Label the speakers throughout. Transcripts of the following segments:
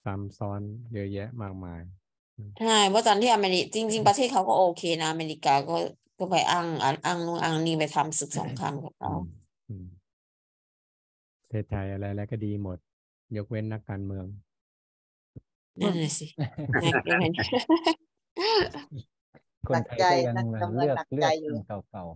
Speaker 1: ซ้ำซ้อนเยอะแยะมากมาย
Speaker 2: ใช่เพราะตอนที่จริงๆประเทศเขาก็โอเคนะอเมริกาก็ไปอ้างนู่นอ้างนี่ไปทำศึกสงครามกับเรา
Speaker 1: ประเทศไทยอะไรก็ดีหมดยกเว้นนักการเมือง
Speaker 2: นั่นแหละสิ
Speaker 3: คนไทยก็ยังเลือกทางเก่า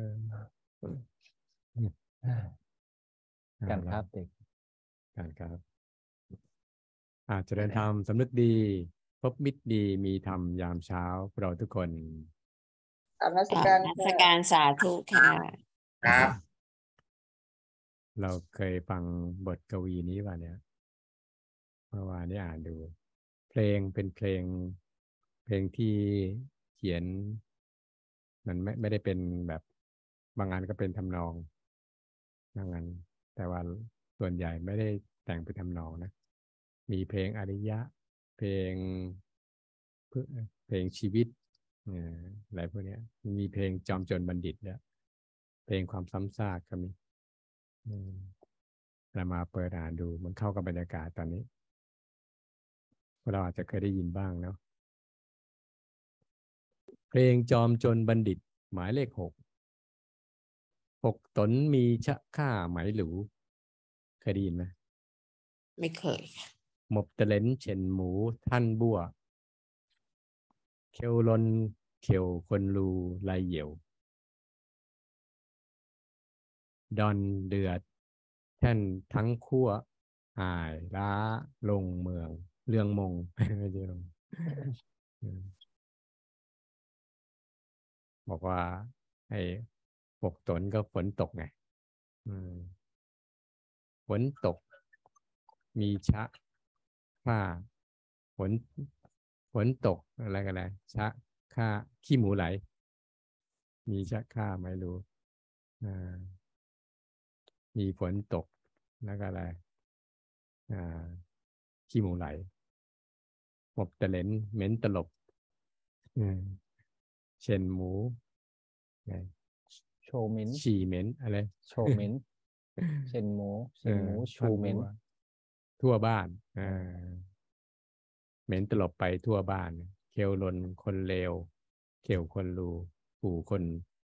Speaker 3: ๆการครับเด็ก
Speaker 1: การครับเจริญธรรมสำนึกดีพบมิตรดีมีธรรมยามเช้าเราทุกคน
Speaker 4: นมัสการ
Speaker 2: สาธุค่ะ
Speaker 4: ครับ
Speaker 1: เราเคยฟังบทกวีนี้ป่ะเนี่ยเมื่อวานนี้อ่านดูเพลงเป็นเพลงที่เขียนมันไม่ได้เป็นแบบบางงานก็เป็นทำนองบางงานแต่ว่าส่วนใหญ่ไม่ได้แต่งเป็นทำนองนะมีเพลงอริยะเพลงชีวิตอะไรพวกนี้มีเพลงจอมโจรบัณฑิตเนี่ยเพลงความซ้ำซากก็มีเรามาเปิดอ่านดูมันเข้ากับบรรยากาศตอนนี้พวกเราอาจจะเคยได้ยินบ้างเนาะเพลงจอมโจรบัณฑิตหมายเลข6ตนมีชะค่าไหมหรูเคยได้ยินไหม
Speaker 2: ไม่เคย
Speaker 1: หมบตะเลนเช่นหมูท่านบัวเขียวลนเขียวคนรูลายเหี่ยวดอนเดือดแท่นทั้งขั้วหายล้าลงเมืองเรื่องมงไม่ใช่ลงบอกว่าให้6ตนก็ฝนตกไงฝนตกมีชะค่าฝนตกอะไรกันเลยชะค่าขี้หมูไหลมีชะค่าไม่รู้มีฝนตกแล้วก็อะไรขี้หมูไหลหมบตะเลนเหม็นตลบเช่นหมู
Speaker 3: โชเมน
Speaker 1: ฉี่เหม็นอะไร
Speaker 3: โชเมนเช่นหมูชูเมน
Speaker 1: ทั่วบ้านเหม็นตลบไปทั่วบ้านเขียวลนคนเลวเขียวคนรูผูคน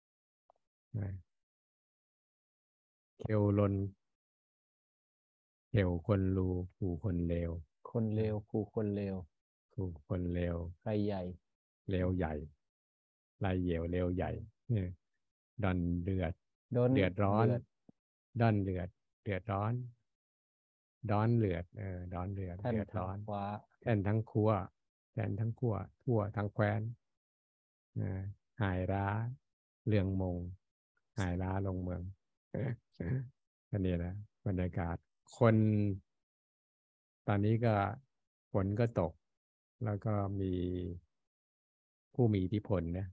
Speaker 1: เขียวลนเขียวคนรูผูคนเลว
Speaker 3: คนเลวผูคนเลว
Speaker 1: ผูคนเลว
Speaker 3: ไรใหญ่
Speaker 1: เลวใหญ่ลายเหี่ยวเลวใหญ่ดอนเดือดร้อนดอนเดือดร้อนดอนเดือดดอนเดือดร้อนแทนทั้งครัวแทนทั้งขั้วทั่วทั้งแคว้นหายร้าเรื่องมงหายร้าลงเมืองอันนี้นะบรรยากาศคนตอนนี้ก็ฝนก็ตกแล้วก็มีผู้มีอิทธิพลนะ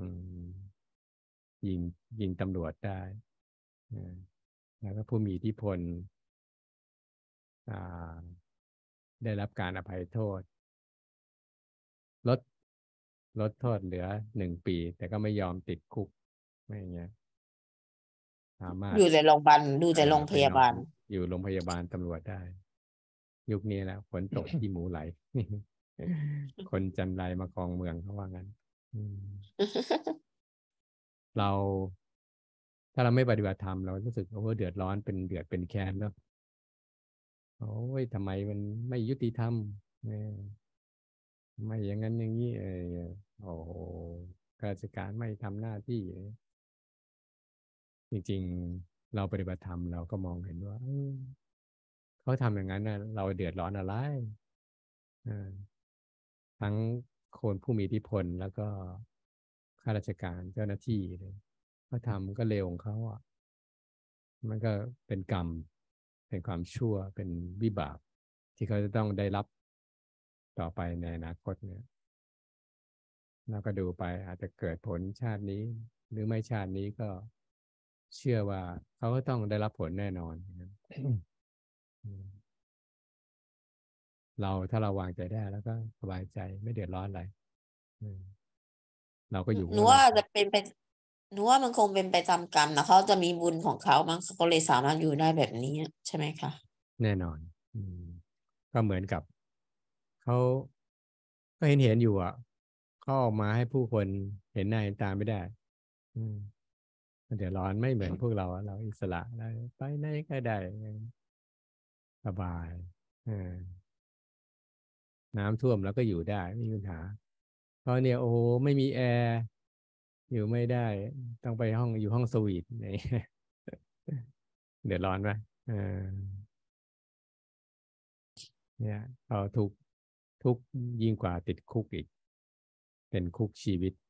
Speaker 1: ยิงตำรวจได้แล้วก็ผู้มีอิทธิพลได้รับการอภัยโทษลดโทษเหลือ1 ปีแต่ก็ไม่ยอมติดคุกไม่อย่างเงี้ยสามารถ
Speaker 2: อยู่ในโรงพยาบาลอยู่ในโรงพยาบาล
Speaker 1: อยู่โรงพยาบาลตำรวจได้ยุคนี้แล้วฝนตกที่หมูไหล คนจันไรมาครองเมืองเขาว่างั้น เราถ้าเราไม่ปฏิบัติธรรมเรารู้สึกเดือดร้อนเป็นเดือดเป็นแค้นแล้วโอ้ยทำไมมันไม่ยุติธรรมไม่อย่างนั้นอย่างนี้โอ้โหข้าราชการไม่ทำหน้าที่จริงๆเราปฏิบัติธรรมเราก็มองเห็นว่าเขาทำอย่างนั้นนะเราเดือดร้อนอะไรทั้งคนผู้มีอิทธิพลแล้วก็ข้าราชการเจ้าหน้าที่เลยเขาทำก็เลวของเขาอ่ะมันก็เป็นกรรมเป็นความชั่วเป็นวิบากที่เขาจะต้องได้รับต่อไปในอนาคตเนี่ยเราก็ดูไปอาจจะเกิดผลชาตินี้หรือไม่ชาตินี้ก็เชื่อว่าเขาก็ต้องได้รับผลแน่นอน ถ้าเราวางใจได้แล้วก็สบายใจไม่เดือดร้อนอะไรเราก็อยู่
Speaker 2: หนูว่าจะเป็นไปหนูว่ามันคงเป็นไปตามกรรมนะเขาจะมีบุญของเขามั้งเขาก็เลยสามารถอยู่ได้แบบนี้ใช่ไหมคะ
Speaker 1: แน่นอนก็เหมือนกับเขาก็เห็นอยู่อ่ะเขาออกมาให้ผู้คนเห็นหน้าเห็นตาไม่ได้ มันเดือดร้อนไม่เหมือนพวกเราอะเราอิสระได้ไปไหนก็ได้สบายน้ำท่วมแล้วก็อยู่ได้ไม่มีปัญหาเพราะเนี่ยโอ้โหไม่มีแอร์อยู่ไม่ได้ต้องไปห้องอยู่ห้องสวีทเดือดร้อนไหมเนี่ยเอาทุกยิ่งกว่าติดคุกอีกเป็นคุกชีวิต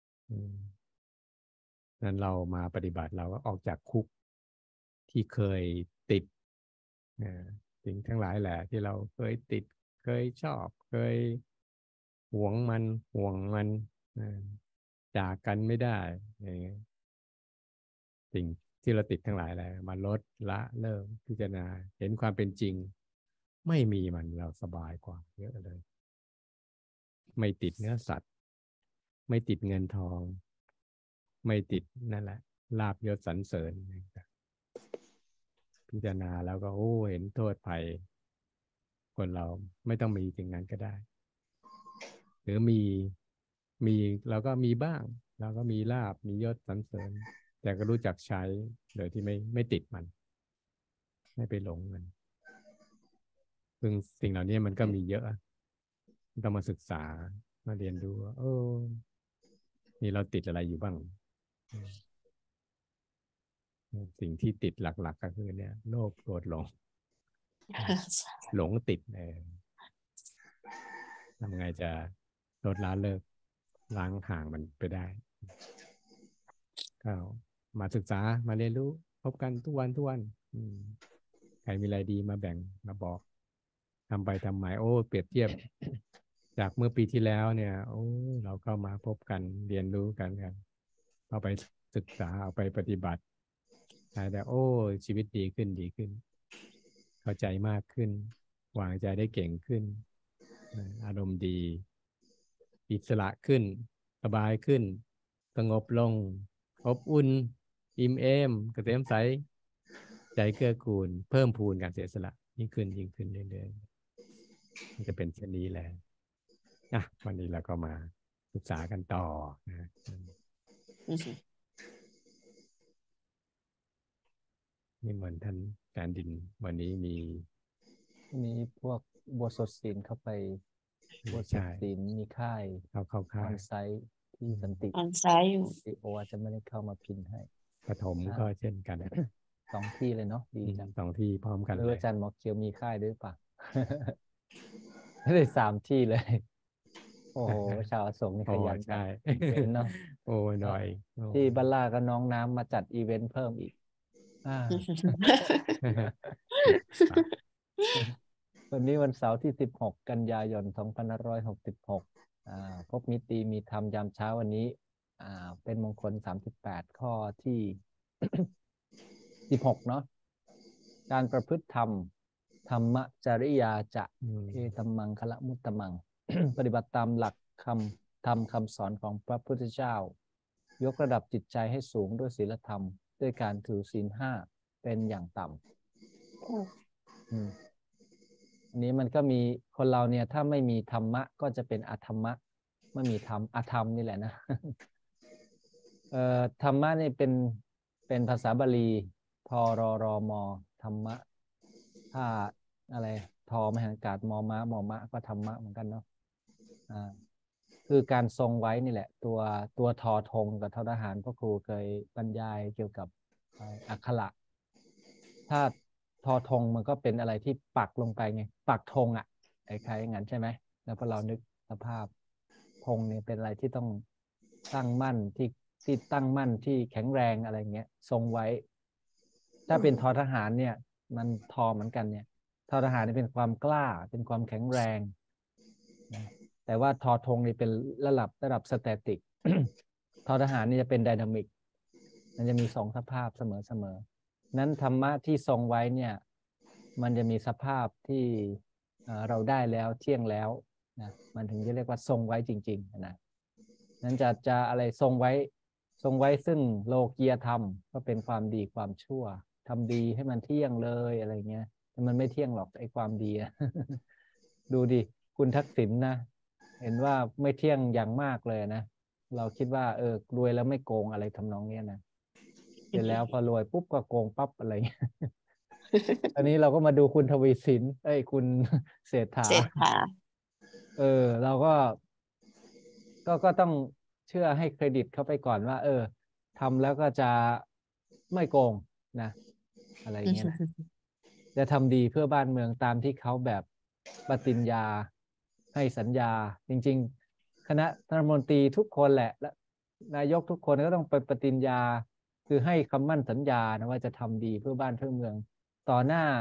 Speaker 1: นั้นเรามาปฏิบัติเราก็ออกจากคุกที่เคยติดสิ่งทั้งหลายแหละที่เราเคยติดเคยชอบเคยห่วงมันจากกันไม่ได้สิ่งที่เราติดทั้งหลายแหละมาลดละเลิกพิจารณาเห็นความเป็นจริงไม่มีมันเราสบายกว่าเยอะเลยไม่ติดเนื้อสัตว์ไม่ติดเงินทองไม่ติดนั่นแหละลาภยศสรรเสริญพิจารณาแล้วก็โอ้เห็นโทษภัยคนเราไม่ต้องมีถึงนั้นก็ได้หรือมีเราก็มีบ้างเราก็มีลาภมียศสรรเสริญแต่ก็รู้จักใช้โดยที่ไม่ติดมันไม่ไปหลงมันซึ่งสิ่งเหล่านี้มันก็มีเยอะต้องมาศึกษามาเรียนดูว่านี่เราติดอะไรอยู่บ้างสิ่งที่ติดหลักๆก็คือเนี่ยโลภโกรธหลงหลงติดทำไงจะลดละเลิกล้างห่างมันไปได้ก็มาศึกษามาเรียนรู้พบกันทุกวันใครมีอะไรดีมาแบ่งมาบอกทำไปทำไมเปรียบเทียบจากเมื่อปีที่แล้วเนี่ยเราก็มาพบกันเรียนรู้กันเอาไปศึกษาเอาไปปฏิบัติแต่ชีวิตดีขึ้นเข้าใจมากขึ้นวางใจได้เก่งขึ้นอารมณ์ดีอิสระขึ้นสบายขึ้นสงบลงอบอุ่นอิ่มเอมเกษมใสใจเกื้อกูลเพิ่มพูนการเสียสละยิ่งขึ้นเรื่อยๆมันจะเป็นเช่นนี้แหละวันนี้เราก็มาศึกษากันต่อนะนี่เหมือนท่านอาจารย์ดินวันนี้มี
Speaker 3: พวกบทสดศีลเข้าไปบทสดศีลมีค่าย
Speaker 1: เข้าค่าย
Speaker 3: ออนไซต์ที่สันติ
Speaker 2: ออนไซต์อยู่
Speaker 3: อาจจะไม่ได้เข้ามาพิมพ์ให้
Speaker 1: ปฐมก็เช่นกัน
Speaker 3: 2 ที่เลยเนาะดีจัง
Speaker 1: 2 ที่พร้อมกัน
Speaker 3: เลยอาจารย์หมอเคียวมีค่ายด้วยป่ะไม่ได้3 ที่เลยโอ้โหชาวอโศกนี่ขยัน
Speaker 1: ใช่
Speaker 3: เนาะ
Speaker 1: หน่อย
Speaker 3: ที่บ้านล่าก็น้องน้ำมาจัดอีเวนต์เพิ่มอีกวันนี้วันเสาร์ที่16 กันยายน 2566พบมิตรีมีธรรมยามเช้าวันนี้เป็นมงคล38ข้อที่16เนาะการประพฤติธรรมธรรมจริยาจะเอตัมมังคละมุตตมัง ปฏิบัติตามหลักคำสอนของพระพุทธเจ้ายกระดับจิตใจให้สูงด้วยศีลธรรมด้วยการถือศีล 5เป็นอย่างต่ำอันนี้มันก็มีคนเราเนี่ยถ้าไม่มีธรรมะก็จะเป็นอธรรมะไม่มีธรรมอธรรมนี่แหละนะธรรมะนี่เป็นภาษาบาลีทรรมธรรมะถ้าอะไรทอมหันกาศมอมะก็ธรรมะเหมือนกันเนาะคือการทรงไว้นี่แหละตัวทอธงกับทอทหารพ่อครูเคยบรรยายเกี่ยวกับอักขระถ้าทอธงมันก็เป็นอะไรที่ปักลงไปไงปักธงคล้ายๆอย่างนั้นใช่ไหมแล้วพอเรานึกสภาพธงเนี่ยเป็นอะไรที่ต้องตั้งมั่นที่ตั้งมั่นที่แข็งแรงอะไรเงี้ยทรงไว้ถ้าเป็นทอทหารเนี่ยมันทอเหมือนกันเนี่ยทอทหารนี่เป็นความกล้าเป็นความแข็งแรงนะแต่ว่าทอธงนี่เป็นระดับสแตติก ทอทหารนี่จะเป็นไดนามิกมันจะมี2 สภาพเสมอนั้นธรรมะที่ทรงไว้เนี่ยมันจะมีสภาพที่เราได้แล้วเที่ยงแล้วนะมันถึงจะเรียกว่าทรงไว้จริงๆนะนั้นจะอะไรทรงไว้ซึ่งโลกียธรรมก็เป็นความดีความชั่วทำดีให้มันเที่ยงเลยอะไรเงี้ยแต่มันไม่เที่ยงหรอกไอ้ความดีดูดิคุณทักษิณนะเห็นว่าไม่เที่ยงอย่างมากเลยนะเราคิดว่ารวยแล้วไม่โกงอะไรทำนองเนี้ยนะเสร็จแล้วพอรวยปุ๊บก็โกงปั๊บอะไรเงี้ยอันนี้เราก็มาดูคุณทวีสินคุณเศรษฐา
Speaker 2: เศรษฐา
Speaker 3: เราก็ต้องเชื่อให้เครดิตเขาไปก่อนว่าทำแล้วก็จะไม่โกงนะอะไรเงี้ยนะจะทำดีเพื่อบ้านเมืองตามที่เขาแบบปฏิญญาให้สัญญาจริงๆคณะรัฐมนตรีทุกคนแหละและนายกทุกคนก็ต้องไปปฏิญญาคือให้คำมั่นสัญญานะว่าจะทำดีเพื่อบ้านเพื่อเมืองต่อหน้า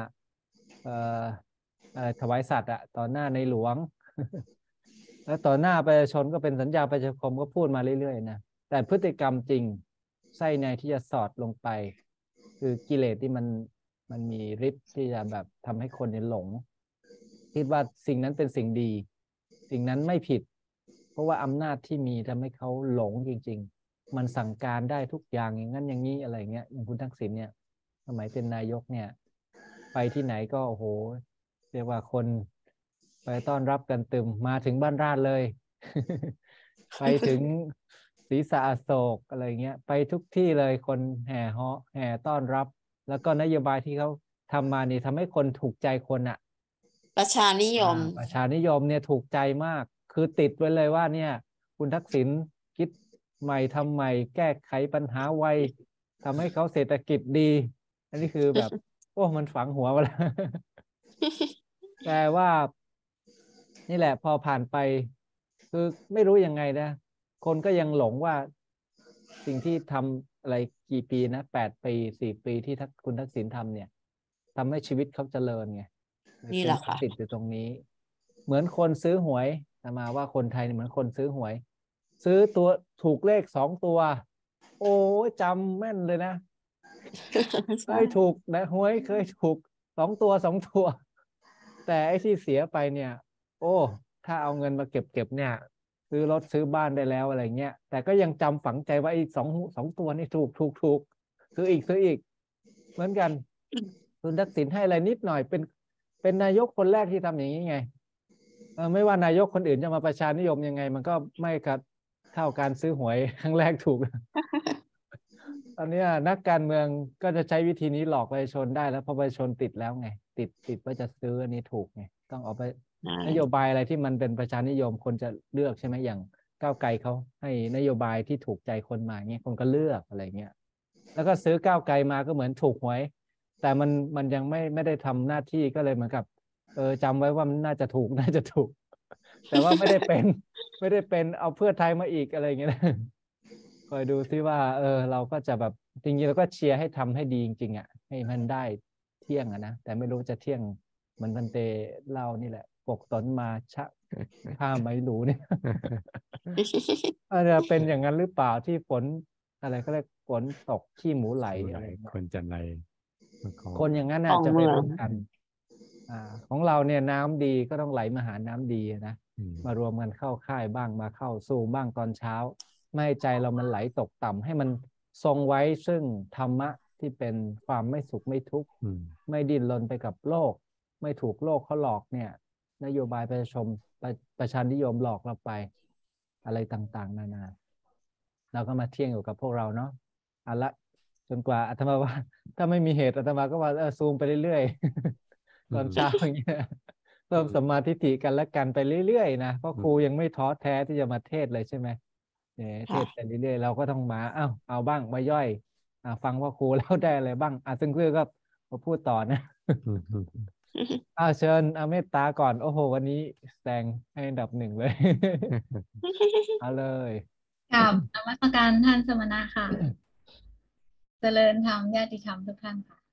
Speaker 3: ถวายสัตย์ต่อหน้าในหลวง แล้วต่อหน้าประชาชนก็เป็นสัญญาประชาคมก็พูดมาเรื่อยๆนะแต่พฤติกรรมจริงไส้ในที่จะสอดลงไปคือกิเลสที่มันมีฤทธิ์ที่จะแบบทำให้คนเนี่ยหลงคิดว่าสิ่งนั้นเป็นสิ่งดีสิ่งนั้นไม่ผิดเพราะว่าอำนาจที่มีทำให้เขาหลงจริงๆมันสั่งการได้ทุกอย่างอย่างนั้นอย่างนี้อะไรเงี้ยอย่างคุณทักษิณเนี่ยสมัยเป็นนายกเนี่ยไปที่ไหนก็โอ้โหเรียกว่าคนไปต้อนรับกันตึมมาถึงบ้านราษฎร์เลย ไปถึงศรีสะอโศกอะไรเงี้ยไปทุกที่เลยคนแห่ฮาะแห่ต้อนรับแล้วก็นโยบายที่เขาทำมานี่ทำให้คนถูกใจคน
Speaker 2: ประชานิยม
Speaker 3: ประชานิยมเนี่ยถูกใจมากคือติดไว้เลยว่าเนี่ยคุณทักษิณคิดใหม่ทำใหม่แก้ไขปัญหาไวทำให้เขาเศรษฐกิจดีอันนี้คือแบบ โอ้มันฝังหัวมาแล้ว แต่ว่านี่แหละพอผ่านไปคือไม่รู้ยังไงนะคนก็ยังหลงว่าสิ่งที่ทำอะไรกี่ปีนะ8 ปี4 ปีที่คุณทักษิณทำเนี่ยทำให้ชีวิตเขาเจริญไง
Speaker 2: นี่แหละค่ะ
Speaker 3: ติดอยู่ตรงนี้ เหมือนคนซื้อหวยมาว่าคนไทยเหมือนคนซื้อหวย ซื้อตัวถูกเลข2 ตัว โอ้จำแม่นเลยนะเคยถูกนะหวยเคยถูก2 ตัวแต่ไอ้ที่เสียไปเนี่ย โอ้ถ้าเอาเงินมาเก็บเนี่ยซื้อรถซื้อบ้านได้แล้วอะไรเงี้ยแต่ก็ยังจำฝังใจว่าไอ้สองตัวนี่ถูกซื้ออีกเหมือนกันคุณทักษิณให้อะไรนิดหน่อยเป็นนายกคนแรกที่ทำอย่างนี้ไงไม่ว่านายกคนอื่นจะมาประชานิยมยังไง มันก็ไม่กับเท่าการซื้อหวยครั้งแรกถูก ตอนนี้นักการเมืองก็จะใช้วิธีนี้หลอกประชาชนได้แล้วพอประชาชนติดแล้วไงติดว่าจะซื้ออันนี้ถูกไงต้องเอาไปนโยบายอะไรที่มันเป็นประชานิยมคนจะเลือกใช่ไหมอย่างก้าวไกลเขาให้นโยบายที่ถูกใจคนมาเงี้ยคนก็เลือกอะไรเงี้ยแล้วก็ซื้อก้าวไกลมาก็เหมือนถูกหวยแต่มันยังไม่ได้ทำหน้าที่ก็เลยเหมือนกับจำไว้ว่ามันน่าจะถูกแต่ว่าไม่ได้เป็นเอาเพื่อไทยมาอีกอะไรเงี้ยคอยดูซิว่าเราก็จะแบบจริงๆเราก็เชียร์ให้ทำให้ดีจริงๆให้มันได้เที่ยงนะแต่ไม่รู้จะเที่ยงเหมือนพันเตเล่านี่แหละปกตนมาผ้าไม่รู้เนี่ยอาจจะเป็นอย่างนั้นหรือเปล่าที่ฝนอะไรก็เรียกฝนตกขี้หมูไหลอะไร
Speaker 1: คนจันไร
Speaker 3: คนอย่างนั้น
Speaker 2: ของ
Speaker 3: จะไป
Speaker 2: เมือง
Speaker 3: ร่วมกันของเราเนี่ยน้ำดีก็ต้องไหลมาหาน้ำดีนะมารวมกันเข้าค่ายบ้างมาเข้าซูมบ้างตอนเช้าไม่ให้ใจเรามันไหลตกต่ำให้มันทรงไว้ซึ่งธรรมะที่เป็นความไม่สุขไม่ทุกข์ไม่ดิ้นรนไปกับโลกไม่ถูกโลกเขาหลอกเนี่ยนโยบายประชานิยมหลอกเราไปอะไรต่างๆนานาเราก็มาเที่ยงอยู่กับพวกเราเนาะเอาละจนกว่าอาตมาว่าถ้าไม่มีเหตุอาตมาก็ว่าซูมไปเรื่อยๆตอนเช้าอย่างเงี้ยเพิ่มสมาธิกันและกันไปเรื่อยๆนะเพราะครูยังไม่ท้อแท้ที่จะมาเทศเลยใช่ไหมเนี่ยเทศไปเรื่อยๆเราก็ต้องมาเอาบ้างมาย่อยฟังว่าครูแล้วได้อะไรบ้างซึ่งเพื่อก็มาพูดต่อนะเชิญเมตตาก่อนโอ้โหวันนี้แซงให้อันดับ1เลยเอาเลย
Speaker 5: กับนมัสการท่านสมณะค่ะ เจริญธรรมญาติธรรมทุกท่านค่ะ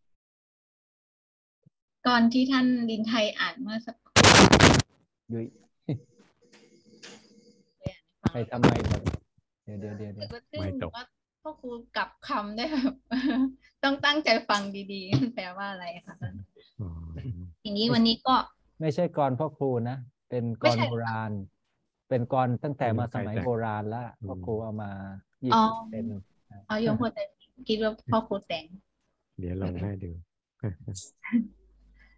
Speaker 5: ก่อนที่ท่านลินไทยอ่านเมื่อสักครู่
Speaker 3: ยุ้ยใครทำไมเดี๋ยว
Speaker 5: ไม่ตกว่าพ่อครูกลับคำได้แบบต้องตั้งใจฟังดีๆมันแปลว่าอะไรคะทีนี้วันนี้ก็
Speaker 3: ไม่ใช่กรพ่อครูนะเป็นกรโบราณเป็นกรตั้งแต่มาสมัยโบราณแล้วพ่อครูเอามาหยิบเป็น
Speaker 5: โยมพอจะคิดว่าพ่อครูแต่ง
Speaker 1: เดี๋ยวลองให้ดู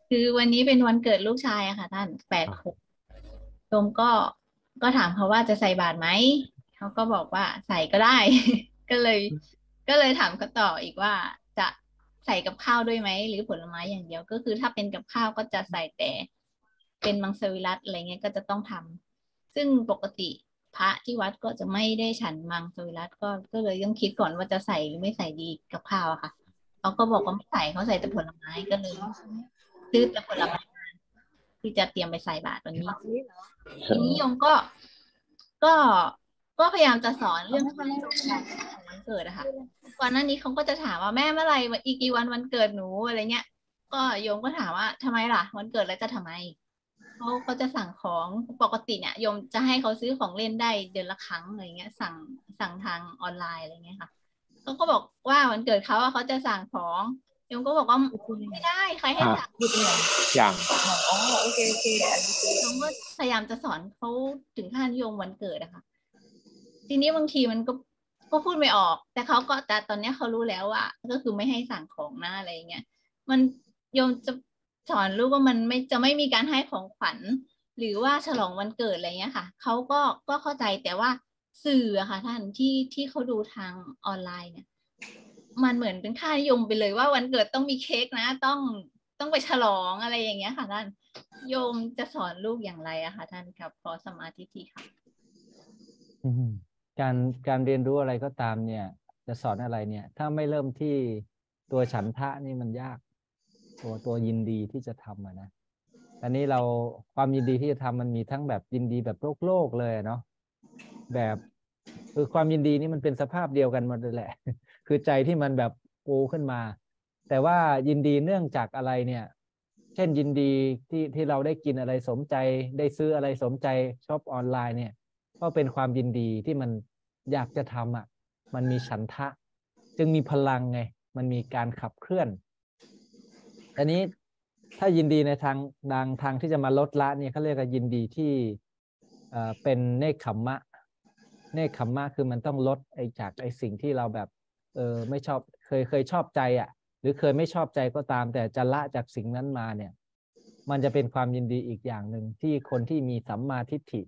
Speaker 5: คือวันนี้เป็นวันเกิดลูกชายอะค่ะท่าน8 ขวบโยมก็ถามเขาว่าจะใส่บาตรไหมเขาก็บอกว่าใส่ก็ได้ ก็เลยถามเขาต่ออีกว่าจะใส่กับข้าวด้วยไหมหรือผลไม้อย่างเดียวก็คือถ้าเป็นกับข้าวก็จะใส่แต่เป็นมังสวิรัติอะไรเงี้ยก็จะต้องทำซึ่งปกติพระที่วัดก็จะไม่ได้ฉันมังสวิรัติก็เลยต้องคิดก่อนว่าจะใส่หรือไม่ใส่ดีกับข้าวอะค่ะเขาก็บอกว่าไม่ใส่เขาใส่แต่ผลไม้ก็เลยซื้อแต่ผลไม้ที่จะเตรียมไปใส่บาตรวันนี้ทีนี้โยมก็ก็พยายามจะสอนเรื่องความสำคัญของวันเกิดอะค่ะก่อนหน้านี้เขาก็จะถามว่าแม่เมื่อไหร่อีกกี่วันวันเกิดหนูอะไรเงี้ยก็โยมก็ถามว่าทำไมล่ะวันเกิดแล้วจะทำไมเขาจะสั่งของปกติเนี่ยโยมจะให้เขาซื้อของเล่นได้เดือนละครั้งอะไรเงี้ยสั่งทางออนไลน์อะไรเงี้ยค่ะเขาก็บอกว่าวันเกิดเขาเขาจะสั่งของโยมก็บอกว่าไม่ได้ใครให้สั่ง
Speaker 6: อย่าง
Speaker 4: อ๋อโอเคโอเคอันนี้คือ
Speaker 5: โยมก็พยายามจะสอนเขาถึงขั้นโยมวันเกิดอะค่ะทีนี้บางทีมันก็พูดไม่ออกแต่ตอนนี้เขารู้แล้วว่าก็คือไม่ให้สั่งของนะอะไรเงี้ยมันโยมจะสอนลูกว่ามันไม่มีการให้ของขวัญหรือว่าฉลองวันเกิดอะไรเงี้ยค่ะเขาก็เข้าใจแต่ว่าสื่ออะค่ะท่านที่เขาดูทางออนไลน์เนี่ยมันเหมือนเป็นค่านิยมไปเลยว่าวันเกิดต้องมีเค้กนะต้องไปฉลองอะไรอย่างเงี้ยค่ะท่านโยมจะสอนลูกอย่างไรอะคะท่านครับขอสมาธิทีค่ะ
Speaker 3: การเรียนรู้อะไรก็ตามเนี่ยจะสอนอะไรเนี่ยถ้าไม่เริ่มที่ตัวฉันทะนี่มันยากตัวยินดีที่จะทำนะอันนี้เราความยินดีที่จะทำมันมีทั้งแบบยินดีแบบโลกเลยเนาะแบบคือความยินดีนี่มันเป็นสภาพเดียวกันหมดเลยแหละ คือใจที่มันแบบปูขึ้นมาแต่ว่ายินดีเนื่องจากอะไรเนี่ยเช่นยินดีที่เราได้กินอะไรสมใจได้ซื้ออะไรสมใจช็อปออนไลน์เนี่ยก็เป็นความยินดีที่มันอยากจะทำอ่ะมันมีฉันทะจึงมีพลังไงมันมีการขับเคลื่อนอันนี้ถ้ายินดีในทางที่จะมาลดละเนี่ยเขาเรียกว่ายินดีที่เป็นเนกขัมมะเนกขัมมะคือมันต้องลดจากสิ่งที่เราแบบไม่ชอบเคยชอบใจอ่ะหรือเคยไม่ชอบใจก็ตามแต่จะละจากสิ่งนั้นมาเนี่ยมันจะเป็นความยินดีอีกอย่างหนึ่งที่คนที่มีสัมมาทิฏฐิ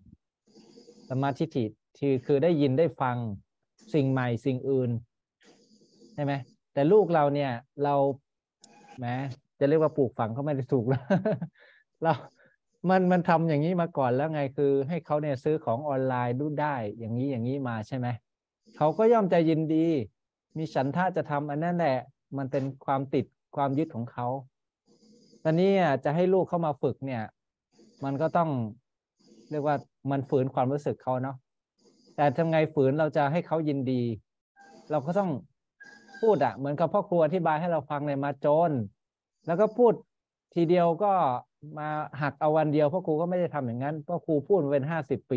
Speaker 3: คือได้ยินได้ฟังสิ่งใหม่สิ่งอื่นใช่ไหมแต่ลูกเราเนี่ยเราแม้จะเรียกว่าปลูกฝังเขาไม่ได้ถูกแล้ว เรามันทำอย่างนี้มาก่อนแล้วไงคือให้เขาเนี่ยซื้อของออนไลน์ดูได้อย่างนี้มาใช่ไหมเขาก็ย่อมจะยินดีมีฉันทะจะทำอันนั้นแหละมันเป็นความติดความยึดของเขาตอนนี้จะให้ลูกเข้ามาฝึกเนี่ยมันก็ต้องเรียกว่ามันฝืนความรู้สึกเขาเนาะแต่ทำไงฝืนเราจะให้เขายินดีเราก็ต้องพูดเหมือนกับพ่อครูอธิบายให้เราฟังเลยมาโจรแล้วก็พูดทีเดียวก็มาหักเอาวันเดียวพ่อครูก็ไม่ได้ทำอย่างนั้นพ่อครูพูดมาเป็น50 ปี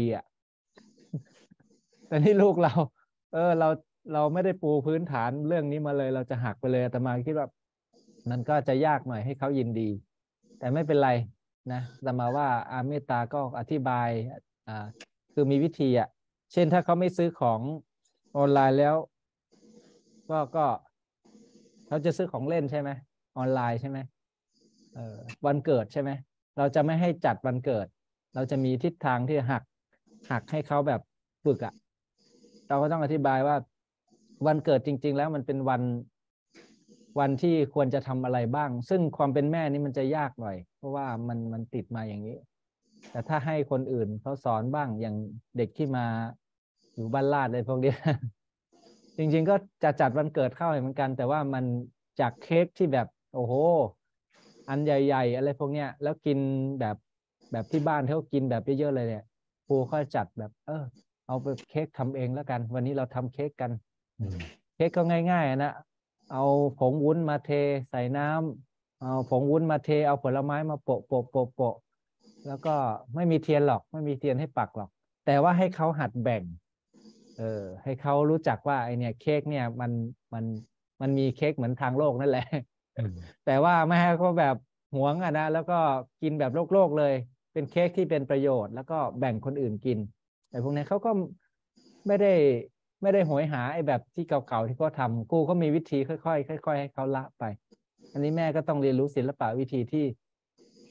Speaker 3: แต่นี่ลูกเราเราไม่ได้ปูพื้นฐานเรื่องนี้มาเลยเราจะหักไปเลยแต่มาคิดว่ามันก็จะยากหน่อยให้เขายินดีแต่ไม่เป็นไรนะแต่มาว่าเมตตาก็อธิบายคือมีวิธีเช่นถ้าเขาไม่ซื้อของออนไลน์แล้วก็เขาจะซื้อของเล่นใช่ไหมออนไลน์ใช่ไหมวันเกิดใช่ไหมเราจะไม่ให้จัดวันเกิดเราจะมีทิศทางที่หักให้เขาแบบฝึกเราก็ต้องอธิบายว่าวันเกิดจริงๆแล้วมันเป็นวันที่ควรจะทำอะไรบ้างซึ่งความเป็นแม่นี่มันจะยากหน่อยเพราะว่ามันติดมาอย่างนี้แต่ถ้าให้คนอื่นเขาสอนบ้างอย่างเด็กที่มาอยู่บ้านลาดเลยพวกนี้ จริงๆก็จะจัดวันเกิดเข้าเหมือนกันแต่ว่ามันจากเค้กที่แบบโอ้โหอันใหญ่ๆอะไรพวกเนี้ยแล้วกินแบบที่บ้านเขากินแบบเยอะๆเลยเนี่ยครูเขาจัดแบบเอาไปเค้กทำเองแล้วกันวันนี้เราทำเค้กกันเค้กก็ง่ายๆนะเอาผงวุ้นมาเทใส่น้ำเอาผงวุ้นมาเทเอาผลไม้มาโปะแล้วก็ไม่มีเทียนหรอกไม่มีเทียนให้ปักหรอกแต่ว่าให้เขาหัดแบ่งให้เขารู้จักว่าไอเนี่ยเค้กเนี่ยมันมีเค้กเหมือนทางโลกนั่นแหละแต่ว่าไม่ให้เขาแบบหวงนะแล้วก็กินแบบโลกเลยเป็นเค้กที่เป็นประโยชน์แล้วก็แบ่งคนอื่นกินแต่พวกนี้เขาก็ไม่ได้โหยหาไอ้แบบที่เก่าๆที่เขาทำกูก็มีวิธีค่อยๆให้เขาละไปอันนี้แม่ก็ต้องเรียนรู้ศิลปะวิธีที่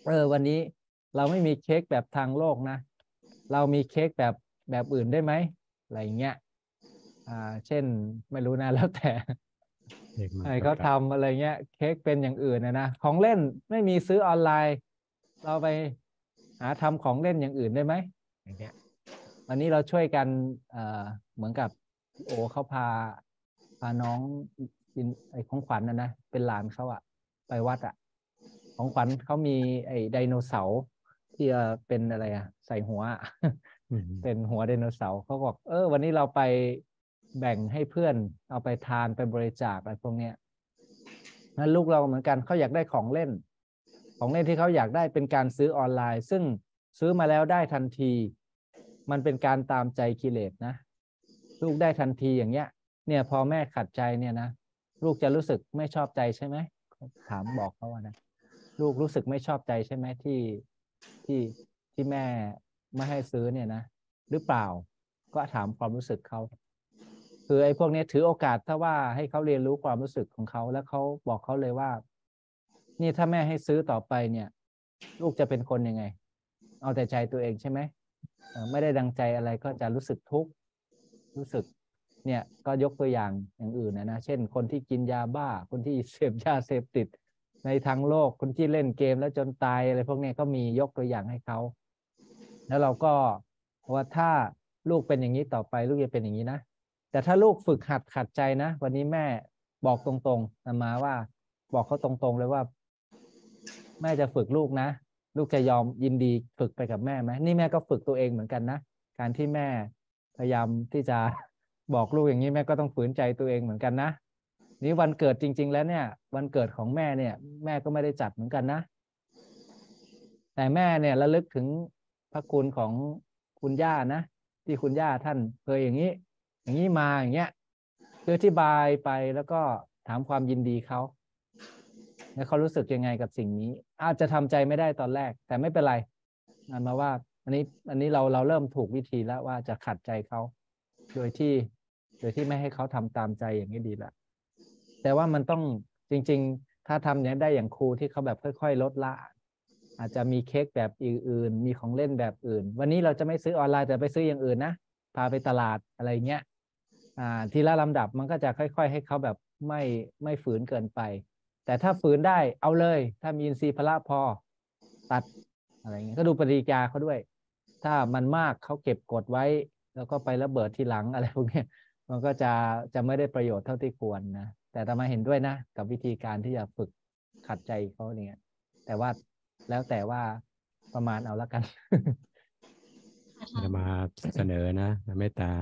Speaker 3: วันนี้เราไม่มีเค้กแบบทางโลกนะ เรามีเค้กแบบอื่นได้ไหมอะไรอย่างเงี้ยเช่นไม่รู้นะแล้วแต่ให้เขาทำอะไรเงี้ยเค้กเป็นอย่างอื่นนะของเล่นไม่มีซื้อออนไลน์ เราไปหาทำของเล่นอย่างอื่นได้ไหมอย่างเงี้ยวันนี้เราช่วยกันเหมือนกับโอ้เขาพาน้องไอ้ของขวัญนะเป็นหลานเขาไปวัดของขวัญเขามีไอ้ไดโนเสาร์ที่เป็นอะไรใส่หัวเป็นหัวไดโนเสาร์เขาบอกวันนี้เราไปแบ่งให้เพื่อนเอาไปทานไปบริจาคอะไรพวกเนี้ยนั่นลูกเราเหมือนกันเขาอยากได้ของเล่นที่เขาอยากได้เป็นการซื้อออนไลน์ซึ่งซื้อมาแล้วได้ทันทีมันเป็นการตามใจกิเลสนะลูกได้ทันทีอย่างเงี้ยเนี่ยพอแม่ขัดใจเนี่ยนะลูกจะรู้สึกไม่ชอบใจใช่ไหมถามบอกเขานะลูกรู้สึกไม่ชอบใจใช่ไหมที่แม่ไม่ให้ซื้อเนี่ยนะหรือเปล่าก็ถามความรู้สึกเขาคือไอ้พวกนี้ถือโอกาสถ้าว่าให้เขาเรียนรู้ความรู้สึกของเขาแล้วเขาบอกเขาเลยว่านี่ถ้าแม่ให้ซื้อต่อไปเนี่ยลูกจะเป็นคนยังไงเอาแต่ใจตัวเองใช่ไหมไม่ได้ดังใจอะไรก็จะรู้สึกทุกข์รู้สึกเนี่ยก็ยกตัวอย่างอื่นนะเช่นคนที่กินยาบ้าคนที่เสพยาเสพติดในทางโลกคนที่เล่นเกมแล้วจนตายอะไรพวกนี้ก็มียกตัวอย่างให้เขาแล้วเราก็ว่าถ้าลูกเป็นอย่างนี้ต่อไปลูกจะเป็นอย่างนี้นะแต่ถ้าลูกฝึกหัดขัดใจนะวันนี้แม่บอกตรงๆมาว่าบอกเขาตรงๆเลยว่าแม่จะฝึกลูกนะลูกจะยอมยินดีฝึกไปกับแม่ไหมนี่แม่ก็ฝึกตัวเองเหมือนกันนะการที่แม่พยายามที่จะบอกลูกอย่างนี้แม่ก็ต้องฝืนใจตัวเองเหมือนกันนะนี่วันเกิดจริงๆแล้วเนี่ยวันเกิดของแม่เนี่ยแม่ก็ไม่ได้จัดเหมือนกันนะแต่แม่เนี่ยระลึกถึงพระคุณของคุณย่านะที่คุณย่าท่านเคยอย่างนี้มาอย่างเงี้ยคืออธิบายไปแล้วก็ถามความยินดีเขาแล้วเขารู้สึกยังไงกับสิ่งนี้อาจจะทำใจไม่ได้ตอนแรกแต่ไม่เป็นไรนั่นมาว่าอันนี้เราเริ่มถูกวิธีแล้วว่าจะขัดใจเขาโดยที่ไม่ให้เขาทำตามใจอย่างนี้ดีละแต่ว่ามันต้องจริงๆถ้าทำอย่างได้อย่างครูที่เขาแบบค่อยๆลดละอาจจะมีเค้กแบบอื่นมีของเล่นแบบอื่นวันนี้เราจะไม่ซื้อออนไลน์แต่ไปซื้ออย่างอื่นนะพาไปตลาดอะไรเงี้ยทีละลำดับมันก็จะค่อยๆให้เขาแบบไม่ฝืนเกินไปแต่ถ้าฝืนได้เอาเลยถ้ามีอินทรีย์พละพอตัดอะไรเงี้ยก็ดูปฏิกิริยาเขาด้วยถ้ามันมากเขาเก็บกดไว้แล้วก็ไประเบิดทีหลังอะไรพวกนี้มันก็จะไม่ได้ประโยชน์เท่าที่ควรนะแต่ทำไมเห็นด้วยนะกับวิธีการที่จะฝึกขัดใจเขาเนี่ยแต่ว่าแล้วแต่ว่าประมาณเอาละกัน
Speaker 1: จะมาเสนอนะเมตตา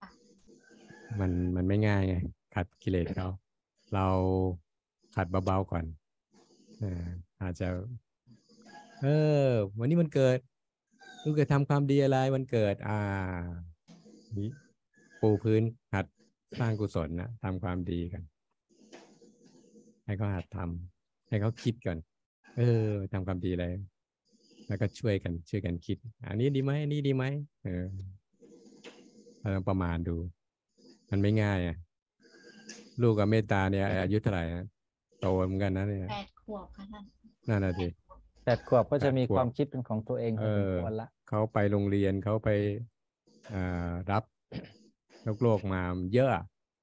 Speaker 1: มันไม่ง่ายไงขัดกิเลสเขาเราขัดเบาๆก่อนอาจจะวันนี้มันเกิดลูกจะทำความดีอะไรวันเกิดนี่ปูพื้นหัดสร้างกุศลนะทำความดีกันให้เขาหัดทำให้เขาคิดก่อนทำความดีอะไรแล้วก็ช่วยกันคิดอันนี้ดีไหมอันนี้ดีไหมเราต้องประมาณดูมันไม่ง่ายลูกกับเมตตาเนี่ยอายุเท่าไหร่โตเหมือนกันนะเนี่ย
Speaker 5: 8 ขวบค่ะท่าน
Speaker 1: นั่นน่ะสิ
Speaker 3: 8 ขวบก็จะมีความคิดเป็นของตัวเองพอสมควรละ
Speaker 1: เขาไปโรงเรียนเขาไปรับโลกมาเยอะ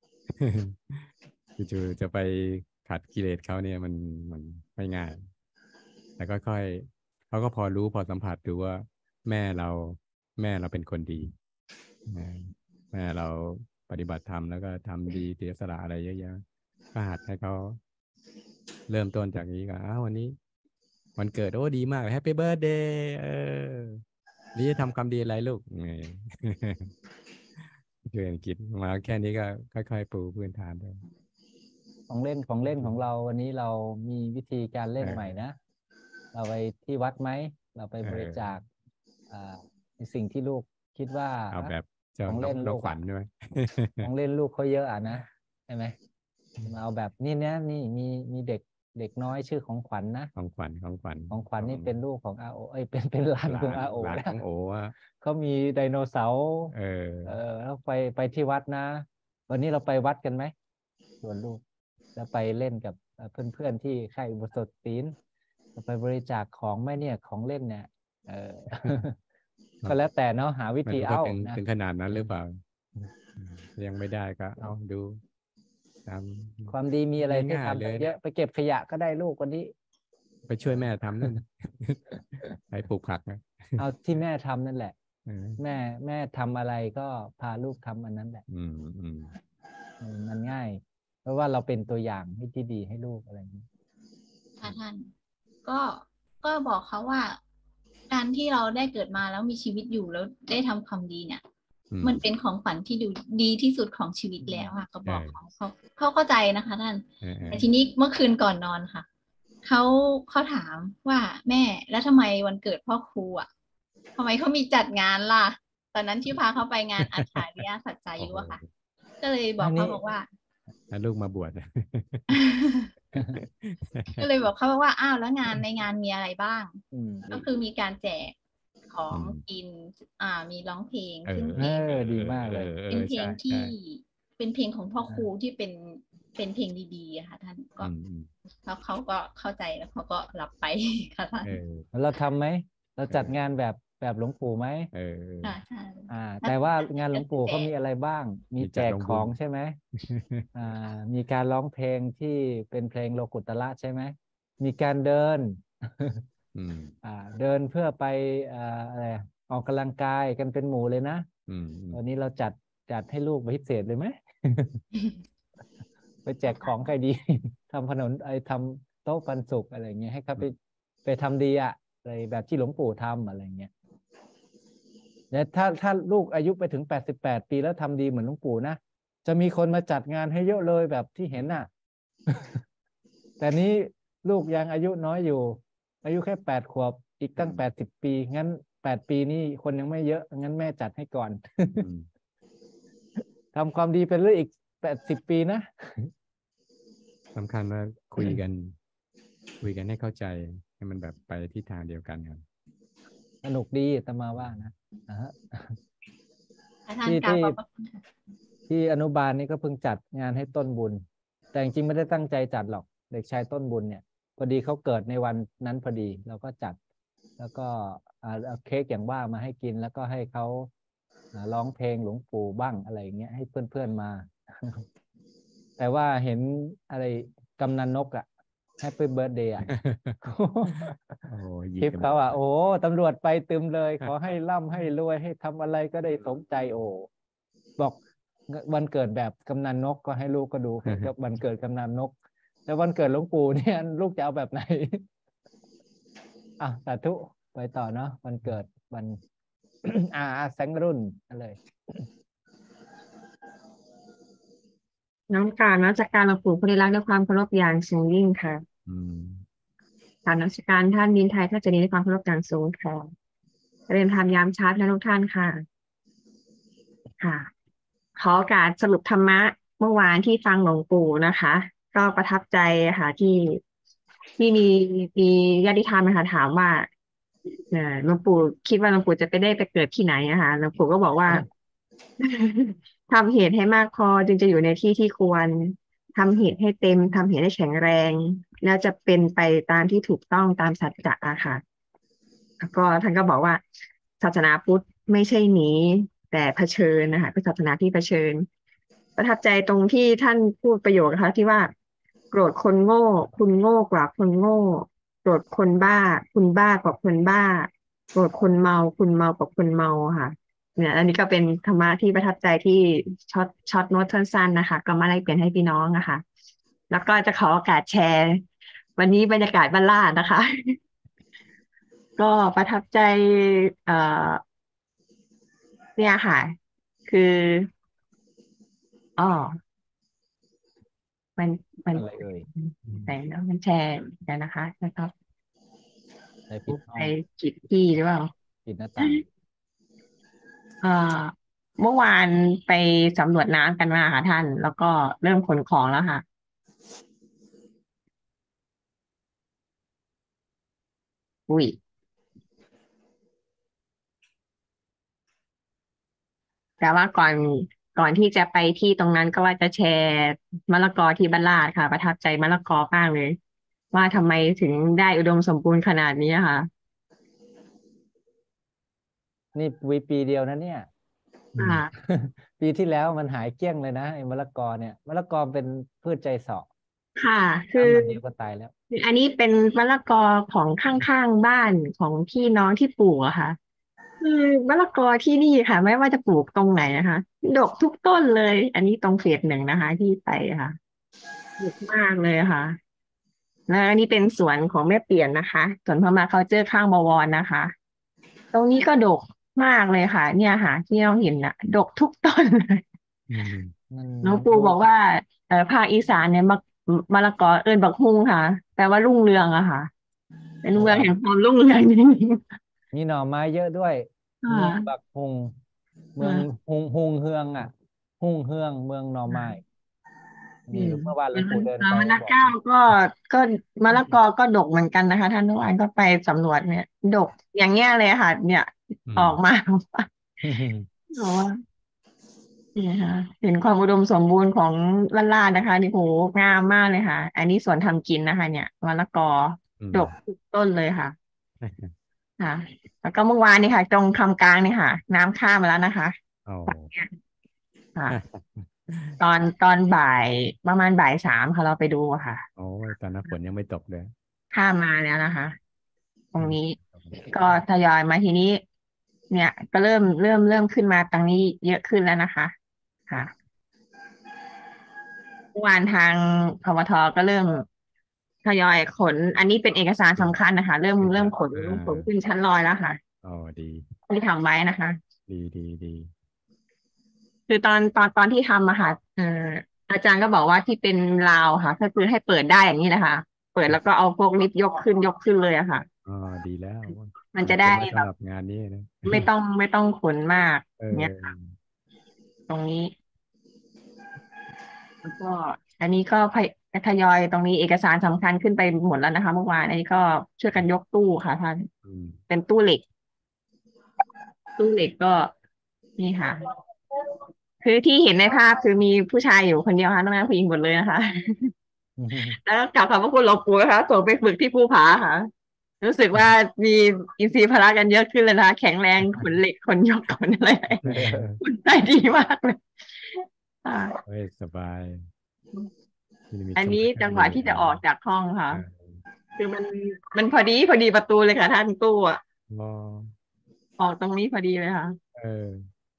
Speaker 1: จู่ๆจะไปขัดกิเลสเขาเนี่ยมันไม่ง่ายแต่ค่อยๆเขาก็พอรู้พอสัมผัสดูว่าแม่เราเป็นคนดีแม่เราปฏิบัติธรรมแล้วก็ทำดีเสียสละอะไรเยอะๆก็หัดให้เขาเริ่มต้นจากนี้ก่อนวันนี้วันเกิดโอ้ดีมากแฮปปี้เบิร์ธเดย์นี่จะทำความดีอะไรลูกช่วยกันคิดมาแค่นี้ก็ค่อยๆปูพื้นฐานด้วย
Speaker 3: ของเล่นของเราวันนี้เรามีวิธีการเล่นใหม่นะเราไปที่วัดไหมเราไปบริจาคในสิ่งที่ลูกคิดว่า
Speaker 1: เอาแบบ
Speaker 3: ของเล่นลูก
Speaker 1: ขวัญด้วย
Speaker 3: ของเล่นลูกเขาเยอะนะใช่ไหมมาเอาแบบนี่นะนี่มีเด็กน้อยชื่อของขวัญนะ
Speaker 1: ของขวัญ
Speaker 3: นี่เป็นลูกของอาโอเป็นหลานของอาโอ
Speaker 1: หลานของโอ
Speaker 3: เขามีไดโนเสาร์แล้วไปที่วัดนะวันนี้เราไปวัดกันไหมชวนลูกแล้วไปเล่นกับเพื่อนๆที่ค่ายอุโบสถศีลจะไปบริจาคของไหมเนี่ยของเล่นเนี่ย เออ ก็แล้วแต่เนาะหาวิ
Speaker 1: ไม่
Speaker 3: ธี
Speaker 1: รู้ก็
Speaker 3: เอา
Speaker 1: ถึง
Speaker 3: นะ
Speaker 1: ถึงขนาดนั้นหรือเปล่ายังไม่ได้ก็เอาดูตาม
Speaker 3: ความดีมีอะไรที่
Speaker 1: ง่ายๆ
Speaker 3: ทำ
Speaker 1: เล
Speaker 3: ตั้
Speaker 1: ย
Speaker 3: งเยอะไปเก็บขยะก็ได้ลูกวันนี้
Speaker 1: ไปช่วยแม่ทำนั่น ไปปลูกผักนะ
Speaker 3: เอาที่แม่ทำนั่นแหละ
Speaker 1: เออ
Speaker 3: แม่ทำอะไรก็พาลูกทำอันนั้นแหละ
Speaker 1: อืม
Speaker 3: มันง่าย เพราะว่าเราเป็นตัวอย่างให้ที่ดีให้ลูกอะไรอย่างนี้
Speaker 5: ค่ะท่านก็ก็บอกเขาว่า การที่เราได้เกิดมาแล้วมีชีวิตอยู่แล้วได้ทำความดีเนี่ย
Speaker 1: อืม
Speaker 5: มันเป็นของขวัญที่ดีที่สุดของชีวิตแล้วค่ะก็บอกเขาเข้าใจนะคะท่าน
Speaker 1: เออ
Speaker 5: แต่ทีนี้เมื่อคืนก่อนนอนค่ะเขาถามว่าแม่แล้วทำไมวันเกิดพ่อครูอ่ะทำไมเขามีจัดงานล่ะ ตอนนั้นที่พาเขาไปงานอาชาริยสัจจายุอะค่ะ ก็เลยบอกเขาบอกว่า
Speaker 1: แล้วลูกมาบวช
Speaker 5: ก็เลยบอกเขาว่าอ้าวแล้วในงานมีอะไรบ้าง
Speaker 3: อืม
Speaker 5: ก็คือมีการแจกของ
Speaker 1: อืม
Speaker 5: กินมีร้องเพลง
Speaker 1: เออ
Speaker 5: ขึ้นเพ
Speaker 3: เอ
Speaker 5: ลง
Speaker 3: อดีมากเลย
Speaker 5: เป็นเพลง
Speaker 1: ใช่
Speaker 5: ที่
Speaker 1: ใช่
Speaker 5: เป็นเพลงของพ่อครูที่เป็นเพลงดีๆอะค่ะท่านก็
Speaker 1: อืม
Speaker 5: แล้วเขาก็เข้าใจแล้วเขาก็รับไป ค่ะท่าน
Speaker 1: เออ
Speaker 3: แล้วเราทำไหม เราจัดงานแบบหลวงปู่ไหม
Speaker 1: เออ
Speaker 5: ค่ะใช่
Speaker 3: แต่ว่างานหลวงปู่เขามีอะไรบ้าง มี
Speaker 1: มี
Speaker 3: แจ
Speaker 1: จัด
Speaker 3: ก
Speaker 1: ลง
Speaker 3: ข
Speaker 1: บุญ
Speaker 3: องใช่ไหม มีการร้องเพลงที่เป็นเพลงโลกุตระใช่ไหม มีการเดิน
Speaker 1: อืม
Speaker 3: เดินเพื่อไปอะไรออกกำลังกายกันเป็นหมู่เลยนะ
Speaker 1: อืม
Speaker 3: วันนี้เราจัดให้ลูกพิเศษเลยไหม ไปแจกของใครดี ทำขนมทำโต๊ะปันสุกอะไรเงี้ยให้เขาไปทำดีอะอะไรแบบที่หลวงปู่ทำอะไรเงี้ยแต่ถ้าลูกอายุไปถึง88 ปีแล้วทำดีเหมือนหลวงปู่นะจะมีคนมาจัดงานให้เยอะเลยแบบที่เห็นน่ะ แต่นี้ลูกยังอายุน้อยอยู่ อายุแค่8 ขวบอีกตั้ง80 ปีงั้น8 ปีนี่คนยังไม่เยอะงั้นแม่จัดให้ก่อน
Speaker 1: อืม
Speaker 3: ทำความดีเป็นเรื่องอีก80 ปีนะ
Speaker 1: สำคัญว่าคุยกันให้เข้าใจให้มันแบบไปที่ทางเดียวกันครับ
Speaker 3: สนุกดีอาตมาว่านะฮะ
Speaker 5: ค่ะท่าน
Speaker 3: ที่
Speaker 5: กราบขอบพระคุณค่ะ
Speaker 3: ที่อนุบาลนี่ก็เพิ่งจัดงานให้ต้นบุญ แต่จริงๆไม่ได้ตั้งใจจัดหรอกเด็กชายต้นบุญเนี่ยพอดีเขาเกิดในวันนั้นพอดีเราก็จัด แล้วก็เอาเค้กอย่างว่ามาให้กินแล้วก็ให้เขาร้องเพลงหลวงปู่บ้างอะไรอย่างเงี้ยให้เพื่อนๆมา แต่ว่าเห็นอะไรกำนันนกอะแฮปปี้เบิร์ดเดย์อะ
Speaker 1: โอ้ยิ
Speaker 3: คลิป
Speaker 1: กัน
Speaker 3: เขาอ่ะโอ้ตำรวจไปตึมเลย ขอให้ร่ำให้รวยให้ทำอะไรก็ได้สมใจโอ้บอกวันเกิดแบบกำนันนกก็ให้ลูกก็ดู กับวันเกิดกำนันนกแต่วันเกิดหลวงปู่เนี่ยลูกจะเอาแบบไหน สาธุไปต่อเนาะวันเกิดวัน แสงรุ่นอะไร
Speaker 4: น้องการนมัสการหลวงปู่พุทธิรักษ์ด้วยความเคารพอย่างสูงยิ่งค่ะ
Speaker 1: อืม
Speaker 4: กรารนมัสการท่านบินไทยท่านเจนีด้วยความเคารพอย่างสูงค่ะเรียนธรรมยามเช้าท่านทุกท่านค่ะ ค่ะ ขอโอกาสสรุปธรรมะเมื่อวานที่ฟังหลวงปู่นะคะ ก็ประทับใจค่ะที่มีญาติธรรมนะคะถามว่าหลวงปู่คิดว่าหลวงปู่จะไปเกิดที่ไหนอะค่ะหลวงปู่ก็บอกว่า ทำเหตุให้มากพอจึงจะอยู่ในที่ที่ควรทำเหตุให้เต็มทำเหตุให้แข็งแรง แล้วจะเป็นไปตามที่ถูกต้องตามสัจจะอะค่ะแล้วก็ท่านก็บอกว่า ศาสนาพุทธไม่ใช่หนีแต่เผชิญนะคะเป็นศาสนาที่เผชิญ ประทับใจตรงที่ท่านพูดประโยคนะคะที่ว่าโกรธคนโง่ คุณโง่กว่าคนโง่ โกรธคนบ้า คุณบ้ากว่าคนบ้า โกรธคนเมา คุณเมากว่าคนเมาค่ะเนี่ยอันนี้ก็เป็นธรรมะที่ประทับใจที่ช็อตโน้ตสั้นๆนะคะ ก็มาแลกเปลี่ยนให้พี่น้องนะคะ แล้วก็จะขอโอกาสแชร์ วันนี้บรรยากาศบ้านลาดนะคะ ก็ประทับใจเนี่ยค่ะ คืออ๋อมัน
Speaker 3: อะไรเอ่ย
Speaker 4: ไหนแล้วมันแชร์กันนะคะนะครับ
Speaker 3: ในผิดห้
Speaker 4: ไป
Speaker 3: อง
Speaker 4: จิตที่หรือเปล่า
Speaker 3: ผิดหน้าต่าง
Speaker 4: เอ่อเมื่อวานไปสำรวจน้ำกันมาค่ะท่าน แล้วก็เริ่มขนของแล้วค่ะ อุ้ยแต่ว่าก่อนที่จะไปที่ตรงนั้นก็ว่าจะแชร์มะละกอที่บ้านลาดค่ะ ประทับใจมะละกอมากเลยว่าทำไมถึงได้อุดมสมบูรณ์ขนาดนี้ค่ะ
Speaker 3: นี่ปีเดียวนะเนี่ย
Speaker 4: อ่า
Speaker 3: ปีที่แล้วมันหายเกลี้ยงเลยนะไอ้มะละกอเนี่ยมะละกอเป็นพืชใจเสาะ
Speaker 4: ค่ะ คือ
Speaker 3: น้ำหน่อยเดียวก็ตายแล้ว
Speaker 4: อันนี้เป็นมะละกอของข้างๆบ้านของพี่น้องที่ปลูกอะค่ะคือมะละกอที่นี่ค่ะ ไม่ว่าจะปลูกตรงไหนนะคะดกทุกต้นเลย อันนี้ตรงเฟส 1นะคะที่ไปค่ะดกมากเลยค่ะ แล้วอันนี้เป็นสวนของแม่เปลี่ยนนะคะสวนพม่าเคาเจอร์ข้างบวรนะคะ ตรงนี้ก็ดกมากเลยค่ะ เนี่ยค่ะ ที่เราเห็นน่ะดกทุกต้นเลย
Speaker 1: อืม
Speaker 3: มัน
Speaker 4: หลวงปู่บอกว่าภาคอีสานเนี่ยมะละกอเอิ้นบักฮุงค่ะ แปลว่ารุ่งเรืองอะค่ะ เป็นเมืองแห่งความรุ่งเรืองจริง
Speaker 3: มีหน่อไม้เยอะด้วย
Speaker 4: ๆค่ะ
Speaker 3: เมืองบักฮุงเมือง
Speaker 4: ค่ะ
Speaker 3: ฮุงเฮืองอ่ะฮุงเฮืองเมืองหน่อไม้นี่เมื่อวานหลวงปู่เดินไป
Speaker 4: มะละ
Speaker 3: บอก
Speaker 4: เก้าก็มะละกอก็ดกเหมือนกันนะคะท่านเมื่อวานก็ไปสำรวจเนี่ยดกอย่างเงี้ยเลยค่ะ เนี่ย ออกมาบอกว่าเนี่ยค่ะเห็นความอุดมสมบูรณ์ของลาดนะคะนี่โหงามมากเลยค่ะ อันนี้สวนทำกินนะคะ เนี่ยมะละกอดกทุกต้นเลยค่ะค่ะ แล้วก็เมื่อวานนี่ค่ะตรงคำกลางนี่ค่ะ น้ำข้ามมาแล้วนะคะ
Speaker 1: โอ้
Speaker 4: ค่ะ ตอนบ่ายประมาณบ่าย 3ค่ะเราไปดูอะค่ะ
Speaker 1: โอ้ยตอนนั้นฝนยังไม่ตกเลย
Speaker 4: ข้ามมาแล้วนะคะ ตรงนี้ก็ทยอยมาทีนี้ เนี่ยก็เริ่มขึ้นมาตรงนี้เยอะขึ้นแล้วนะคะ ค่ะเมื่อวานทางพวทก็เริ่มทยอยขน อันนี้เป็นเอกสารสำคัญนะคะ เริ่มขนขึ้นชั้นลอยแล้วค่ะ
Speaker 1: อ๋อดี
Speaker 4: ที่ทำไว้นะคะ
Speaker 1: ดี
Speaker 4: คือตอนที่ทำอะค่ะอาจารย์ก็บอกว่าที่เป็นราวค่ะก็คือให้เปิดได้อย่างนี้นะคะ เปิดแล้วก็เอาพวกลิฟต์ยกขึ้นเลยอะค่ะ
Speaker 1: อ๋อดีแล้ว
Speaker 4: มันจะได้
Speaker 1: เก็บว้
Speaker 4: แบ
Speaker 1: สำ
Speaker 4: บ
Speaker 1: หรับงานนี้นะ
Speaker 4: ไม่ต้องขนมาก
Speaker 1: เออ
Speaker 4: เนี่ยค่ะ ตรงนี้ แล้วก็ อันนี้ก็ทยอยตรงนี้เอกสารสำคัญขึ้นไปหมดแล้วนะคะเมื่อวานอันนี้ก็ช่วยกันยกตู้ค่ะท่าน
Speaker 1: อืม
Speaker 4: เป็นตู้เหล็ก ตู้เหล็กก็นี่ค่ะ คือที่เห็นในภาพคือมีผู้ชายอยู่คนเดียวค่ะนอกนั้นผู้หญิงหมดเลยนะคะ แล้วก็กลับขอบพระคุณหลวงปู่นะคะส่งไปฝึกที่ภูผาค่ะ รู้สึกว่ามีอินทรีย์พละกันเยอะขึ้นเลยนะคะแข็งแรงขนเหล็กขนยกขนอะไรขนได้ดีมากเลยค่ะ
Speaker 1: เฮ้ยสบายที่มี
Speaker 4: อัน
Speaker 1: ชม
Speaker 4: นี้
Speaker 1: พระ
Speaker 4: จังหวะที่จะออกจากห้องค่ะ
Speaker 1: เออ
Speaker 4: คือมันพอดีประตูเลยค่ะท่านตู้อะ
Speaker 1: อ๋อ
Speaker 4: ออกตรงนี้พอดีเลยค่ะ
Speaker 1: เออ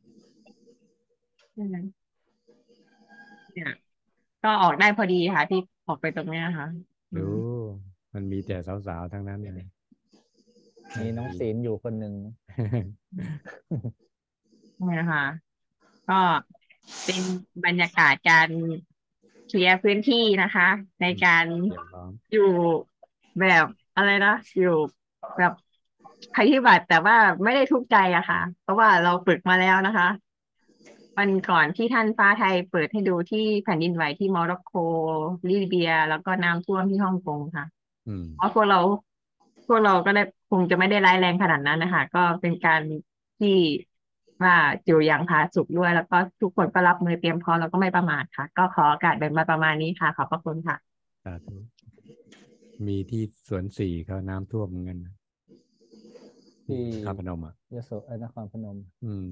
Speaker 4: เนี่ย ก็ออกได้พอดีค่ะ ที่ออกไปตรงเนี้ยค่ะ
Speaker 1: ดูมันมีแต่สาวๆทั้งนั้นเลย
Speaker 3: มีน้องศีลอยู่คนหนึ่ง
Speaker 4: เนี่ยค่ะ ก็เป็นบรรยากาศการเคลียร์พื้นที่นะคะ ในการ
Speaker 1: เตรียมพร้อม
Speaker 4: อยู่แบบอะไรนะอยู่แบบภัยพิบัติแต่ว่าไม่ได้ทุกข์ใจอะค่ะ เพราะว่าเราฝึกมาแล้วนะคะ วันก่อนที่ท่านฟ้าไทยเปิดให้ดูที่แผ่นดินไหวที่โมร็อกโกลิเบีย แล้วก็น้ำท่วมที่ฮ่องกงค่ะ
Speaker 1: อืม
Speaker 4: เพราะพวกเราก็ได้คงจะไม่ได้ร้ายแรงขนาดนั้นนะคะ ก็เป็นการที่ว่าอยู่อย่างผาสุกด้วย แล้วก็ทุกคนก็รับมือเตรียมพร้อมแล้วก็ไม่ประมาทค่ะ ก็ขอโอกาสแบ่งมาประมาณนี้ค่ะ ขอบพระคุณค่ะ
Speaker 1: สาธุมีที่สวน4เขาน้ำท่วมเหมือนกันนะ
Speaker 3: ที่
Speaker 1: ข้าพนมอ่ะ
Speaker 3: ยโสนครพนม
Speaker 1: อืม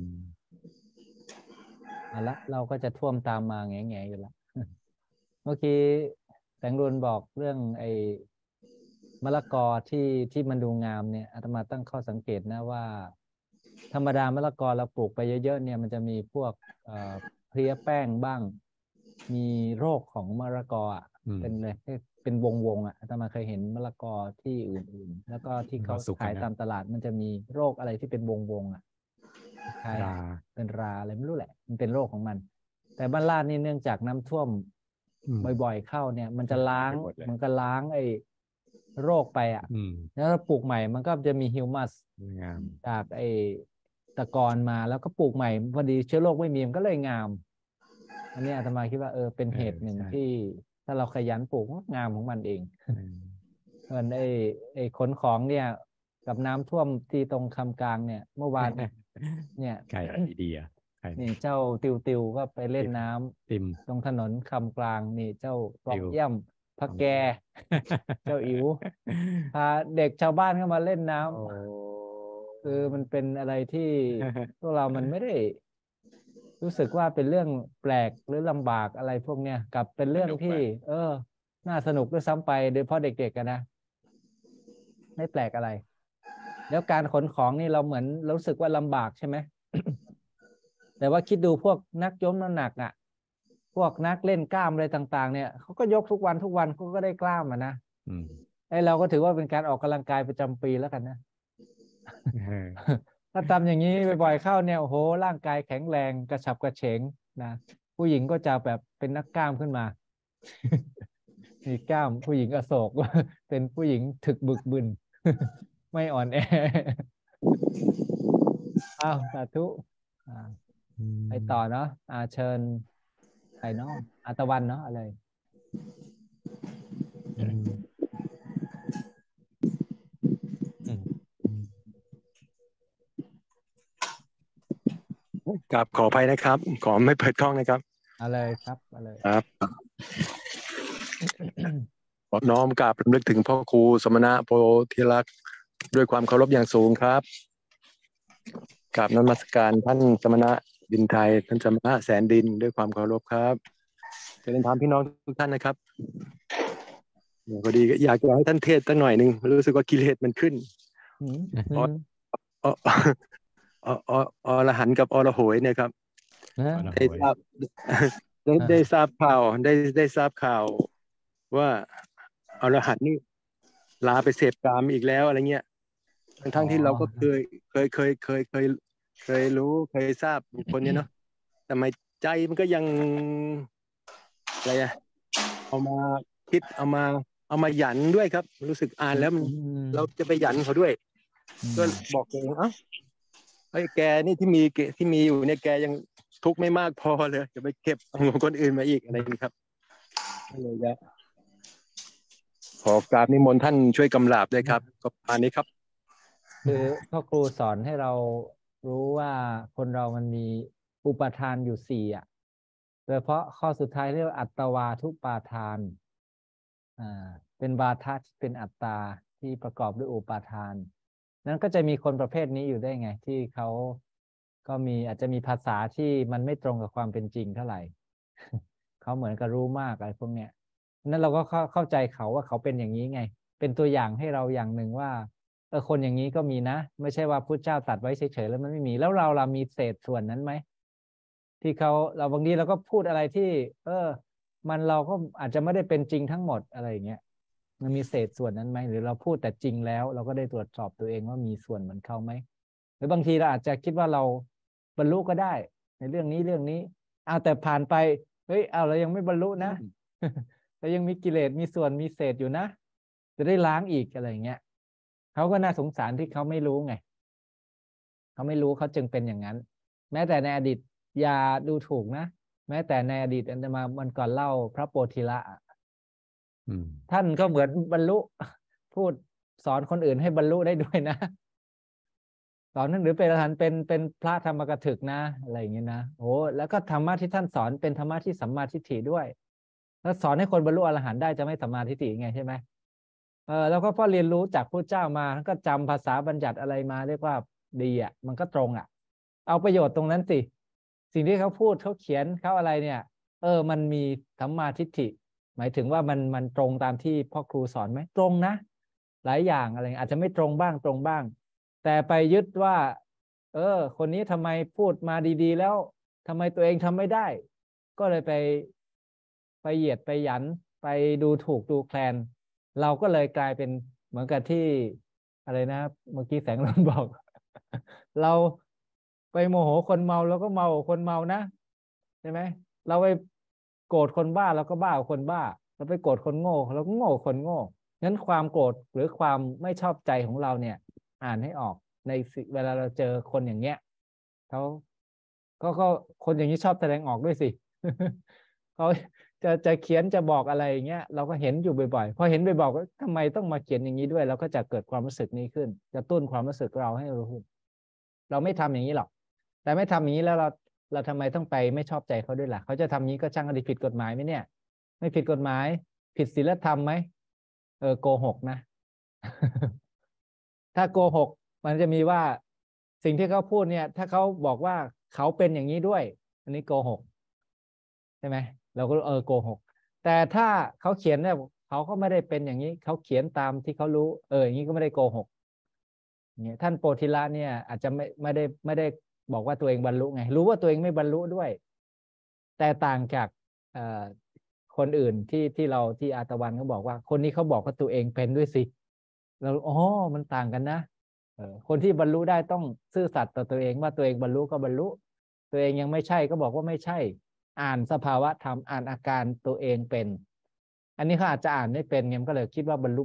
Speaker 3: เอาละเราก็จะท่วมตามมาแง่ๆอยู่ละ เมื่อกี้แสงรุนบอกเรื่องไอ้มะละกอที่มันดูงามเนี่ยอาตมาตั้งข้อสังเกตนะว่า ธรรมดามะละกอเราปลูกไปเยอะๆเนี่ยมันจะมีพวกเพลี้ยแป้งบ้าง มีโรคของมะละกออ่ะ
Speaker 1: อืม
Speaker 3: เป็นเลยเป็นวงอ่ะอาตมาเคยเห็นมะละกอที่อื่นๆ แล้วก็ที่เขา
Speaker 1: สุก
Speaker 3: ขาย
Speaker 1: นะ
Speaker 3: ตามตลาดมันจะมีโรคอะไรที่เป็นวงอ่ะคล้าย
Speaker 1: รา
Speaker 3: เป็นราอะไรไม่รู้แหละ มันเป็นโรคของมัน แต่บ้านลาดนี่เนื่องจากน้ำท่วม
Speaker 1: อืม
Speaker 3: บ่อยๆเข้าเนี่ย มันจะล้าง
Speaker 1: ไปหมดเลย
Speaker 3: มันก็ล้างไอ้โรคไปอ่ะ
Speaker 1: อืม
Speaker 3: แล้วเราปลูกใหม่มันก็จะมีฮิวมัส
Speaker 1: งาม
Speaker 3: จากไอ้ตะกอนมาแล้วก็ปลูกใหม่พอดีเชื้อโรคไม่มีมันก็เลยงาม อันนี้อาตมาคิดว่าเป็นเหตุหนึ่ง
Speaker 1: ใช่
Speaker 3: ที่ถ้าเราขยันปลูกมันงามของมันเอง
Speaker 1: อืม
Speaker 3: ส่วนไอ้ขนของเนี่ย กับน้ำท่วมที่ตรงคำกลางเนี่ย เมื่อวาน เนี่ย
Speaker 1: ใครดีอ่ะใคร
Speaker 3: นี่เจ้าติวก็ไปเล่นน้ำ
Speaker 1: ติม
Speaker 3: ตรงถนนคำกลางนี่เจ้าปลอก
Speaker 1: ติว
Speaker 3: เยี่ยมพระแก เจ้าอิ๋วพาเด็กชาวบ้านเข้ามาเล่นน้ำ
Speaker 1: โอ้
Speaker 3: คือมันเป็นอะไรที่พวกเรามันไม่ได้รู้สึกว่าเป็นเรื่องแปลกหรือลำบากอะไรพวกเนี้ยกลับเป็นเรื่องที่ น่าสนุกด้วยซ้ำไปโดยเฉพาะเด็กๆกันนะไม่แปลกอะไร แล้วการขนของนี่เราเหมือนรู้สึกว่าลำบากใช่ไหม แต่ว่าคิดดูพวกนักยกน้ำหนักอ่ะ พวกนักเล่นกล้ามอะไรต่างๆเนี่ยเขาก็ยกทุกวันเขาก็ได้กล้ามอ่ะนะ ไอ้เราก็ถือว่าเป็นการออกกำลังกายประจำปีแล้วกันนะ ถ้าทำอย่างนี้บ่อยๆเข้าเนี่ยโอ้โหร่างกายแข็งแรงกระฉับกระเฉงนะผู้หญิงก็จะแบบเป็นนักกล้ามขึ้นมา มีกล้ามผู้หญิงอโศก เป็นผู้หญิงถึกบึกบึน ไม่อ่อนแอ อ้าวสาธุไปต่อเนาะเชิญใครเนาะตะวันเนาะอะไร
Speaker 6: กับขออภัยนะครับ ขอไม่เปิดกล้องนะครับ
Speaker 3: อะไรครับอะไร
Speaker 6: ครับ ขอน้อมกราบรำลึกถึงพ่อครูสมณะโพธิลักษณ์ด้วยความเคารพอย่างสูงครับกราบนมัสการท่านสมณะดินไทยท่านสมณะแสนดินด้วยความเคารพครับเรียนถามพี่น้องทุกท่านนะครับพอดีอยากจะให้ท่านเทศน์สักหน่อยหนึ่งรู้สึกว่ากิเลสมันขึ้นอรหันต์กับอรโหยเนี่ยครับได้ทราบข่าวได้ทราบข่าวว่าอรหันต์นี่ลาไปเสพกามอีกแล้วอะไรเงี้ยทั้งที่เราก็เคยรู้เคยทราบบุคคลเนี้ยเนาะแต่ไม่ใจมันก็ยังอะไรอะเอามาคิดเอามาหยันด้วยครับรู้สึกอ่านแล้วมันเราจะไปหยันเขาด้วยก็บอกเลยไอ้แกนี่ที่มีอยู่เนี่ยแกยังทุกข์ไม่มากพอเลยจะไปเก็บของคนอื่นมาอีกอะไรนี่ครับเลยจะขอกราบนิมนต์ท่านช่วยกำราบด้วยครับก็ประมาณนี้ครับ
Speaker 3: คือพ่อครูสอนให้เรารู้ว่าคนเรามันมีอุปทานอยู่4โดยเฉพาะข้อสุดท้ายเรียกว่าอัตวาทุปาทานเป็นวาทะที่เป็นอัตตาที่ประกอบด้วยอุปาทานนั้นก็จะมีคนประเภทนี้อยู่ได้ไงที่เขาก็อาจจะมีภาษาที่มันไม่ตรงกับความเป็นจริงเท่าไหร่ เขาเหมือนกับรู้มากอะไรพวกเนี้ยนั้นเราก็เข้าใจเขาว่าเขาเป็นอย่างนี้ไงเป็นตัวอย่างให้เราอย่างหนึ่งว่าคนอย่างนี้ก็มีนะไม่ใช่ว่าพุทธเจ้าตัดไว้เฉยๆแล้วมันไม่มีแล้วเรามีเศษส่วนนั้นไหมที่เราบางทีเราก็พูดอะไรที่มันเราก็อาจจะไม่ได้เป็นจริงทั้งหมดอะไรอย่างเงี้ยมันมีเศษส่วนนั้นไหมหรือเราพูดแต่จริงแล้วเราก็ได้ตรวจสอบตัวเองว่ามีส่วนเหมือนเขาไหมหรือบางทีเราอาจจะคิดว่าเราบรรลุก็ได้ในเรื่องนี้แต่ผ่านไปเฮ้ยเรายังไม่บรรลุนะ เรายังมีกิเลสมีส่วนมีเศษอยู่นะจะได้ล้างอีกอะไรอย่างเงี้ยเขาก็น่าสงสารที่เขาไม่รู้ไงเขาไม่รู้เขาจึงเป็นอย่างนั้นแม้แต่ในอดีตอย่าดูถูกนะแม้แต่ในอดีตอันมามันก่อนเล่าพระโพธิละท่านก็เหมือนบรรลุพูดสอนคนอื่นให้บรรลุได้ด้วยนะสอนนั่นหรือเป็นอรหันต์เป็นพระธรรมกถึกนะอะไรอย่างเงี้ยนะโอ้แล้วก็ธรรมะที่ท่านสอนเป็นธรรมะที่สัมมาทิฏฐิด้วยแล้วสอนให้คนบรรลุอรหันต์ได้จะไม่สัมมาทิฏฐิไงใช่ไหมแล้วก็พอเรียนรู้จากพระเจ้ามาก็จำภาษาบัญญัติอะไรมาเรียกว่าดีมันก็ตรงเอาประโยชน์ตรงนั้นสิสิ่งที่เขาพูดเขาเขียนเขาอะไรเนี่ยมันมีสัมมาทิฏฐิหมายถึงว่ามันตรงตามที่พ่อครูสอนไหมตรงนะหลายอย่างอะไรอาจจะไม่ตรงบ้างตรงบ้างแต่ไปยึดว่าคนนี้ทำไมพูดมาดีๆแล้วทำไมตัวเองทำไม่ได้ก็เลยไปเหยียดไปหยันไปดูถูกดูแคลนเราก็เลยกลายเป็นเหมือนกับที่อะไรนะเมื่อกี้แสงรนบอก เราไปโมโหคนเมาแล้วก็เมาคนเมานะใช่ไหมเราไปโกรธคนบ้าเราก็บ้าคนบ้าเราไปโกรธคนโง่เราก็โง่คนโง่งั้นความโกรธหรือความไม่ชอบใจของเราเนี่ยอ่านให้ออกในเวลาเราเจอคนอย่างเงี้ยเขาก็คนอย่างนี้ชอบแสดงออกด้วยสิ เขาจะเขียนจะบอกอะไรอย่างเงี้ยเราก็เห็นอยู่บ่อยๆพอเห็นบ่อยๆก็ทำไมต้องมาเขียนอย่างนี้ด้วยเราก็จะเกิดความรู้สึกนี้ขึ้นจะตุ้นความรู้สึกเราให้รู้เราไม่ทำอย่างนี้หรอกแต่ไม่ทำอย่างนี้แล้วเราทำไมต้องไปไม่ชอบใจเขาด้วยล่ะเขาจะทำนี้ก็ช่างอดีผิดกฎหมายไหมเนี่ยไม่ผิดกฎหมายผิดศีลธรรมไหมโกหกนะ ถ้าโกหกมันจะมีว่าสิ่งที่เขาพูดเนี่ยถ้าเขาบอกว่าเขาเป็นอย่างนี้ด้วยอันนี้โกหกใช่ไหมเราก็โกหกแต่ถ้าเขาเขียนเนี่ยเขาก็ไม่ได้เป็นอย่างนี้เขาเขียนตามที่เขารู้อย่างนี้ก็ไม่ได้โกหกเนี่ยท่านโพธิละเนี่ยอาจจะไม่ได้บอกว่าตัวเองบรรลุไงรู้ว่าตัวเองไม่บรรลุด้วยแต่ต่างจากคนอื่นที่อาตวันเขาบอกว่าคนนี้เขาบอกว่าตัวเองเป็นด้วยสิเรามันต่างกันนะคนที่บรรลุได้ต้องซื่อสัตย์ต่อตัวเองว่าตัวเองบรรลุก็บรรลุตัวเองยังไม่ใช่ก็บอกว่าไม่ใช่อ่านสภาวะธรรมอ่านอาการตัวเองเป็นอันนี้เขาอาจจะอ่านไม่เป็นไงก็เลยคิดว่าบรรลุ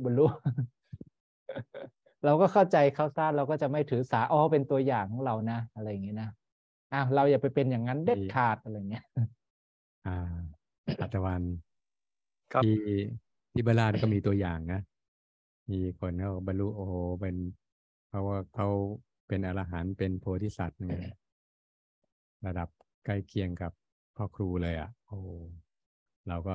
Speaker 3: เราก็เข้าใจเขาซะเราก็จะไม่ถือสาเป็นตัวอย่างของเรานะอะไรอย่างนี้นะเราอย่าไปเป็นอย่างนั้นเด็ดขาดอะไรเงี้ย
Speaker 1: อาตวัน
Speaker 6: ครับ
Speaker 1: ที่บ้านลาดก็มีตัวอย่างนะมีคนเขาบรรลุเป็นเพราะว่าเขาเป็นอรหันต์เป็นโพธิสัตว์เนี่ยระดับใกล้เคียงกับพ่อครูเลยเราก็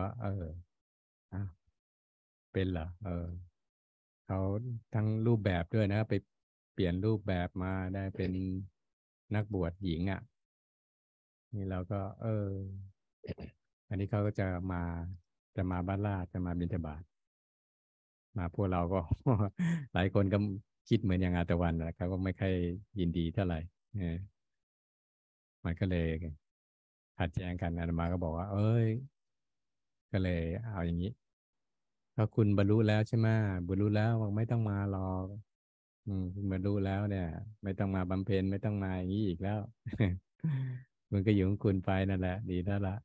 Speaker 1: เป็นเหรอเขาทั้งรูปแบบด้วยนะไปเปลี่ยนรูปแบบมาได้เป็นนักบวชหญิงนี่เราก็อันนี้เขาก็จะมาบ้านลาดจะมาบิณฑบาตมาพวกเราก็ หลายคนก็คิดเหมือนอย่างอาตวันแหละเขาก็ไม่ค่อยยินดีเท่าไหร่มันก็เลยขัดแย้งกันอาตมาก็บอกว่าก็เลยเอาอย่างนี้ถ้าคุณบรรลุแล้วใช่ไหมบรรลุแล้วไม่ต้องมารอคุณบรรลุแล้วเนี่ย ไม่ต้องมาบำเพ็ญไม่ต้องมาอย่างนี้อีกแล้ว มันก็อยู่ของคุณไปนั่นแหละดีแล้วละ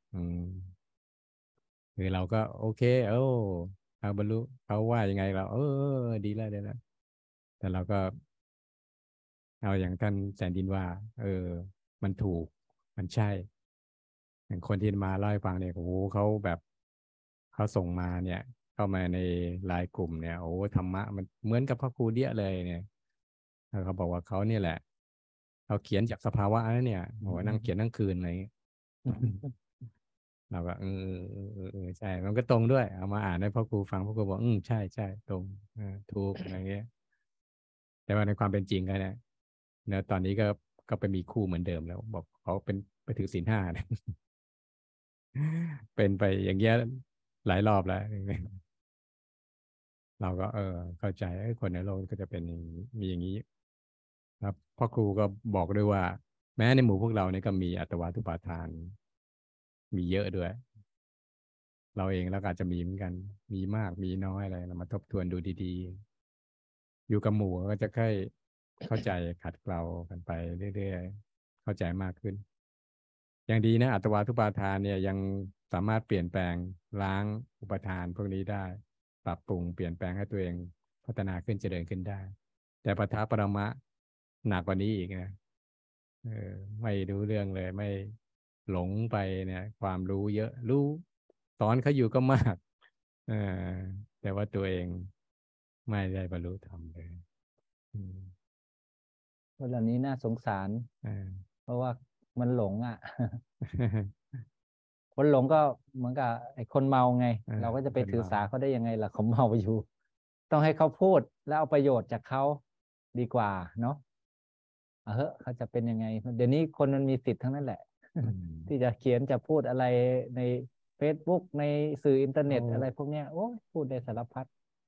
Speaker 1: คือเราก็โอเคเขาบรรลุเขาว่ายังไงเราดีแล้วแต่เราก็เอาอย่างท่านแสนดินว่ามันถูกมันใช่อย่างคนที่มาเล่าให้ฟังเนี่ยเขาแบบเขาส่งมาเนี่ยเข้ามาในไลน์กลุ่มเนี่ยธรรมะมันเหมือนกับพระครูเดี้ยเลยเนี่ยเขาบอกว่าเขาเนี่ยแหละเขาเขียนจากสภาวะนั้นเนี่ยนั่งเขียนทั้งคืนอะไรอย่างเงี้ย เราก็ใช่มันก็ตรงด้วยเอามาอ่านให้พ่อครูฟังพ่อครูบอกใช่ตรงถูกอะไรเงี้ยแต่ว่าในความเป็นจริงกันเนี่ยตอนนี้ก็ไปมีคู่เหมือนเดิมแล้วบอกเขาเป็นไปถือศีล 5เนี่ย เป็นไปอย่างเงี้ยหลายรอบแล้ว เราก็เข้าใจคนในโลกก็จะเป็นมีอย่างนี้ครับพ่อครูก็บอกด้วยว่าแม้ในหมู่พวกเราเนี่ยก็มีอัตวาทุปาทานมีเยอะด้วยเราเองแล้วอาจจะมีเหมือนกันมีมากมีน้อยอะไรเรามาทบทวนดูดีๆอยู่กับหมู่ก็จะค่อยเข้าใจขัดเกลากันไปเรื่อยๆเข้าใจมากขึ้นอย่างดีนะอัตวาทุปาทานเนี่ยยังสามารถเปลี่ยนแปลงล้างอุปทานพวกนี้ได้ปรับปรุงเปลี่ยนแปลงให้ตัวเองพัฒนาขึ้นเจริญขึ้นได้แต่ปทปรมะหนักกว่านี้อีกนะไม่รู้เรื่องเลยไม่หลงไปเนี่ยความรู้เยอะรู้สอนเขาอยู่ก็มากแต่ว่าตัวเองไม่ได้บรรลุธรรมเลย
Speaker 3: คนเหล่านี้น่าสงสารเพราะว่ามันหลง คนหลงก็เหมือนกับไอ้คนเมาไงเราก็จะไปถือสาเขาได้ยังไงล่ะเขาเมาอยู่ต้องให้เขาพูดแล้วเอาประโยชน์จากเขาดีกว่าเนาะเขาจะเป็นยังไงเดี๋ยวนี้คนมันมีสิทธิ์ทั้งนั้นแหละ ที่จะเขียนจะพูดอะไรใน Facebook ในสื่ออินเทอร์เน็ตอะไรพวกเนี้ยพูดได้สารพัด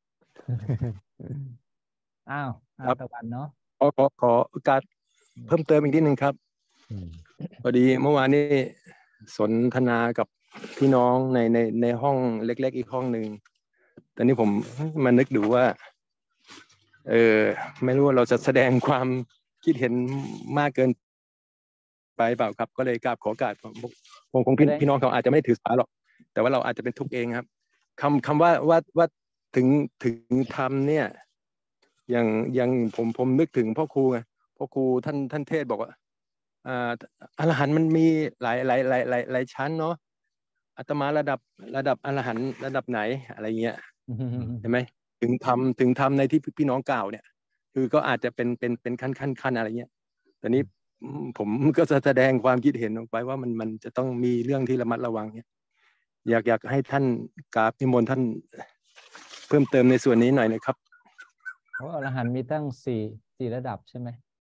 Speaker 3: ตะวันเนาะ
Speaker 6: ขอโอกาสเพิ่มเติมอีกนิดนึงครับพอดีเมื่อวานนี้สนทนากับพี่น้องในห้องเล็กๆอีกห้องหนึ่งตอนนี้ผมมานึกดูว่าไม่รู้ว่าเราจะแสดงความคิดเห็นมากเกินไปเปล่าครับก็เลยกราบขอโอกาสผมคงพี่น้องเขาอาจจะไม่ถือสาหรอกแต่ว่าเราอาจจะเป็นทุกข์เองครับคำว่าถึงธรรมเนี่ยอย่างผมนึกถึงพ่อครูไงพ่อครูท่านเทศบอกว่าอรหันต์มันมีหลายชั้นเนาะอาตมาระดับอรหันต์ระดับไหนอะไรเงี้ยเห็นไหมถึงธรรมในที่พี่น้องกล่าวเนี่ยคือก็อาจจะเป็นขั้นอะไรเงี้ยแต่นี้ผมก็จะแสดงความคิดเห็นออกไปว่ามันจะต้องมีเรื่องที่ระมัดระวังเนี่ยอยากให้ท่านกราบนิมนต์ท่านเพิ่มเติมในส่วนนี้หน่อยนะครับ
Speaker 3: เพราะอรหันต์มีตั้งสี่ระดับใช่ไหม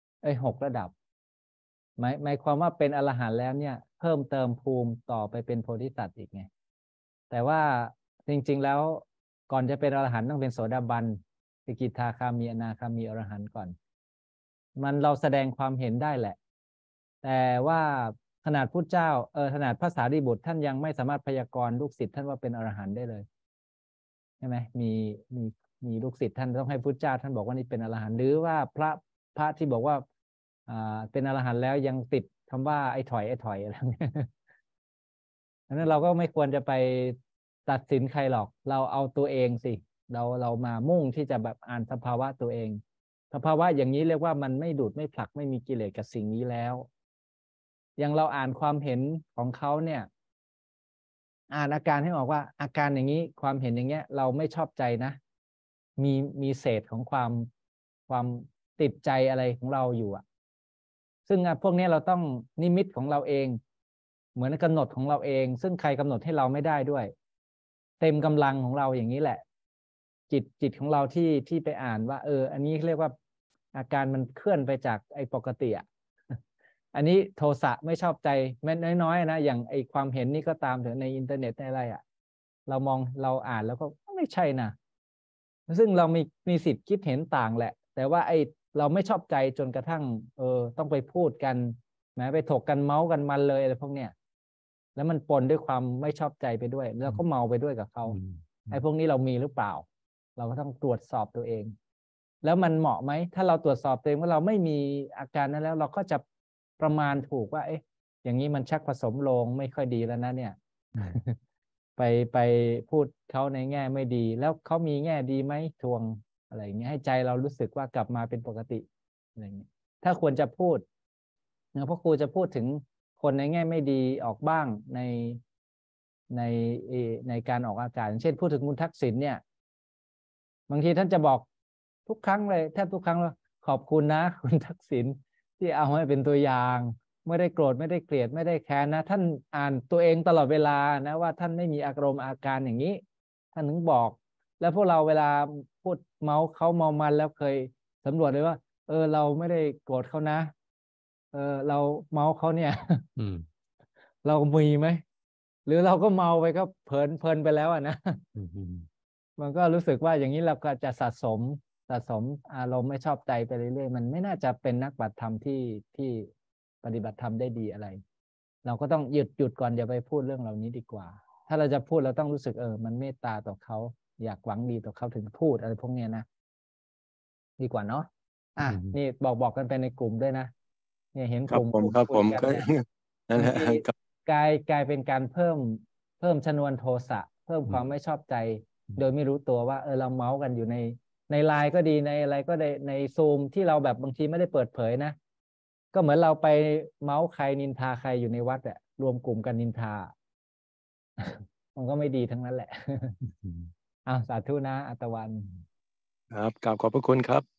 Speaker 3: 6 ระดับหมายความว่าเป็นอรหันต์แล้วเนี่ยเพิ่มเติมภูมิต่อไปเป็นโพธิสัตว์อีกไงแต่ว่าจริงๆแล้วก่อนจะเป็นอรหันต์ต้องเป็นโสดาบันสกิทาคามีอนาคามีอรหันต์ก่อนเราแสดงความเห็นได้แหละแต่ว่าขนาดพุทธเจ้าขนาดพระสารีบุตรท่านยังไม่สามารถพยากรณ์ลูกศิษย์ท่านว่าเป็นอรหันต์ได้เลยใช่ไหมมีลูกศิษย์ท่านต้องให้พุทธเจ้าท่านบอกว่านี่เป็นอรหันต์หรือว่าพระที่บอกว่าเป็นอรหันต์แล้วยังติดคำว่าไอ้ถอยอะไรเงี้ยดังนั้นเราก็ไม่ควรจะไปตัดสินใครหรอกเราเอาตัวเองสิเรามามุ่งที่จะแบบอ่านสภาวะตัวเองสภาวะอย่างนี้เรียกว่ามันไม่ดูดไม่ผลักไม่มีกิเลสกับสิ่งนี้แล้วอย่างเราอ่านความเห็นของเขาเนี่ยอ่านอาการให้ออกว่าอาการอย่างนี้ความเห็นอย่างเงี้ยเราไม่ชอบใจนะมีเศษของความติดใจอะไรของเราอยู่อ่ะซึ่งพวกนี้เราต้องนิมิตของเราเองเหมือนกำหนดของเราเองซึ่งใครกำหนดให้เราไม่ได้ด้วยเต็มกำลังของเราอย่างนี้แหละจิตของเราที่ไปอ่านว่าอันนี้เรียกว่าอาการมันเคลื่อนไปจากไอ้ปกติอ่ะอันนี้โทสะไม่ชอบใจแม้น้อยๆนะอย่างไอ้ความเห็นนี่ก็ตามเถอะในอินเทอร์เน็ตในอะไรอ่ะเราอ่านแล้วก็ไม่ใช่นะซึ่งเรามีสิทธิ์คิดเห็นต่างแหละแต่ว่าไอ้เราไม่ชอบใจจนกระทั่งต้องไปพูดกันไปถกกันเมาส์กันมันเลยอะไรพวกเนี้ยแล้วมันปนด้วยความไม่ชอบใจไปด้วยแล้วก็เมาไปด้วยกับเขาไอ้พวกนี้เรามีหรือเปล่าเราก็ต้องตรวจสอบตัวเองแล้วมันเหมาะไหมถ้าเราตรวจสอบตัวเองว่าเราไม่มีอาการนั้นแล้วเราก็จะประมาณถูกว่าอย่างนี้มันชักผสมโลงไม่ค่อยดีแล้วนะเนี่ย ไปพูดเขาในแง่ไม่ดีแล้วเขามีแง่ดีไหมทวงอะไรอย่างเงี้ยให้ใจเรารู้สึกว่ากลับมาเป็นปกติอะไรอย่างเงี้ยถ้าควรจะพูดเพราะครูจะพูดถึงคนในแง่ไม่ดีออกบ้างในการออกอากาศเช่นพูดถึงคุณทักษิณเนี่ยบางทีท่านจะบอกทุกครั้งเลยแทบทุกครั้งว่าขอบคุณนะคุณทักษิณที่เอาให้เป็นตัวอย่างไม่ได้โกรธไม่ได้เกลียดไม่ได้แค้นนะท่านอ่านตัวเองตลอดเวลานะว่าท่านไม่มีอารมณ์อาการอย่างนี้ท่านถึงบอกแล้วพวกเราเวลาพูดเมาเขาเมามันแล้วเคยสำรวจเลยว่าเราไม่ได้โกรธเขานะเราเมาเขาเนี่ย เรามีไหมหรือเราก็เมาไปก็เพลินไปแล้วนะ มันก็รู้สึกว่าอย่างนี้เราก็จะสะสมอารมณ์ไม่ชอบใจไปเรื่อยๆมันไม่น่าจะเป็นนักปฏิบัติธรรมที่ปฏิบัติธรรมได้ดีอะไรเราก็ต้องหยุดก่อนอย่าไปพูดเรื่องเหล่านี้ดีกว่าถ้าเราจะพูดเราต้องรู้สึกมันเมตตาต่อเขาอยากหวังดีต่อเขาถึงพูดอะไรพวกนี้นะดีกว่าเนาะนี่บอกกันไปในกลุ่มด้วยนะเนี่ยเห็นกลุ่ม
Speaker 6: ครับผมก็นั่นแหละ
Speaker 3: กลายเป็นการเพิ่มชนวนโทสะเพิ่มความไม่ชอบใจโดยไม่รู้ตัวว่าเราเมาส์กันอยู่ในไลน์ก็ดีในอะไรก็ได้ในซูมที่เราแบบบางทีไม่ได้เปิดเผยนะก็เหมือนเราไปเมาส์ใครนินทาใครอยู่ในวัดรวมกลุ่มกันนินทา มันก็ไม่ดีทั้งนั้นแหละสาธุนะอัตวัน
Speaker 6: ครับกราบขอบพระคุณครับ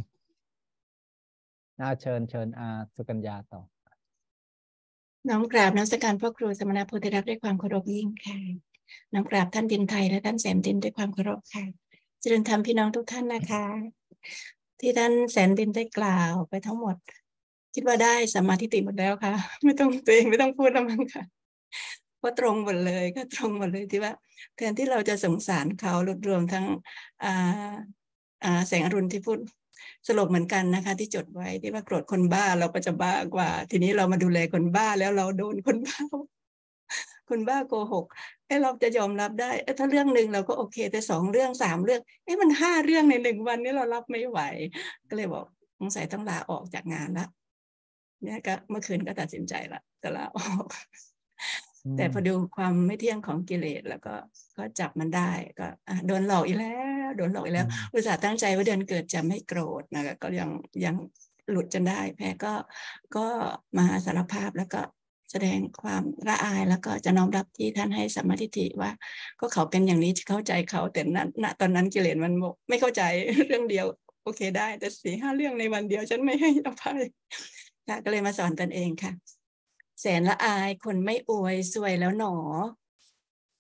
Speaker 3: เชิญสุกัญญาต่อ
Speaker 7: น้อมกราบนมัสการพ่อครูสมณโพธิรักษ์ด้วยความเคารพยิ่งค่ะน้อมกราบท่านดินไทยและท่านแสนดินด้วยความเคารพค่ะเจริญธรรมพี่น้องทุกท่านนะคะที่ท่านแสนดินได้กล่าวไปทั้งหมดคิดว่าได้สัมมาทิฏฐิหมดแล้วค่ะไม่ต้องตัวเองไม่ต้องพูดแล้วมั้งค่ะเพราะตรงหมดเลยก็ตรงหมดเลยที่ว่าแทนที่เราจะสงสารเขารวมทั้งแสงอรุณที่พูดสรุปเหมือนกันนะคะที่จดไว้ที่ว่าโกรธคนบ้าเราก็จะบ้ากว่าทีนี้เรามาดูแลคนบ้าแล้วเราโดนคนบ้าโกหกเราจะยอมรับได้ถ้าเรื่องหนึ่งเราก็โอเคแต่2 เรื่อง3 เรื่องมัน5 เรื่องใน1 วันนี้เรารับไม่ไหวก็เลยบอกสงสัยต้องลาออกจากงานละเนี่ยก็เมื่อคืนก็ตัดสินใจละจะลาออกแต่พอดูความไม่เที่ยงของกิเลสแล้วก็จับมันได้ก็โดนหลอกอีกแล้วอุตส่าห์ตั้งใจว่าเดือนเกิดจะไม่โกรธนะก็ยังหลุดจนได้แพ้ก็มาสารภาพแล้วก็แสดงความละอายแล้วก็จะน้อมรับที่ท่านให้สัมมาทิฏฐิว่าก็เขาเป็นอย่างนี้เข้าใจเขาแต่ณตอนนั้นกิเลสมันไม่เข้าใจเรื่องเดียวโอเคได้แต่4-5 เรื่องในวันเดียวฉันไม่ให้อภัยก็เลยมาสอนตนเองค่ะแสนละอายคนไม่อวยสวยแล้วหนอ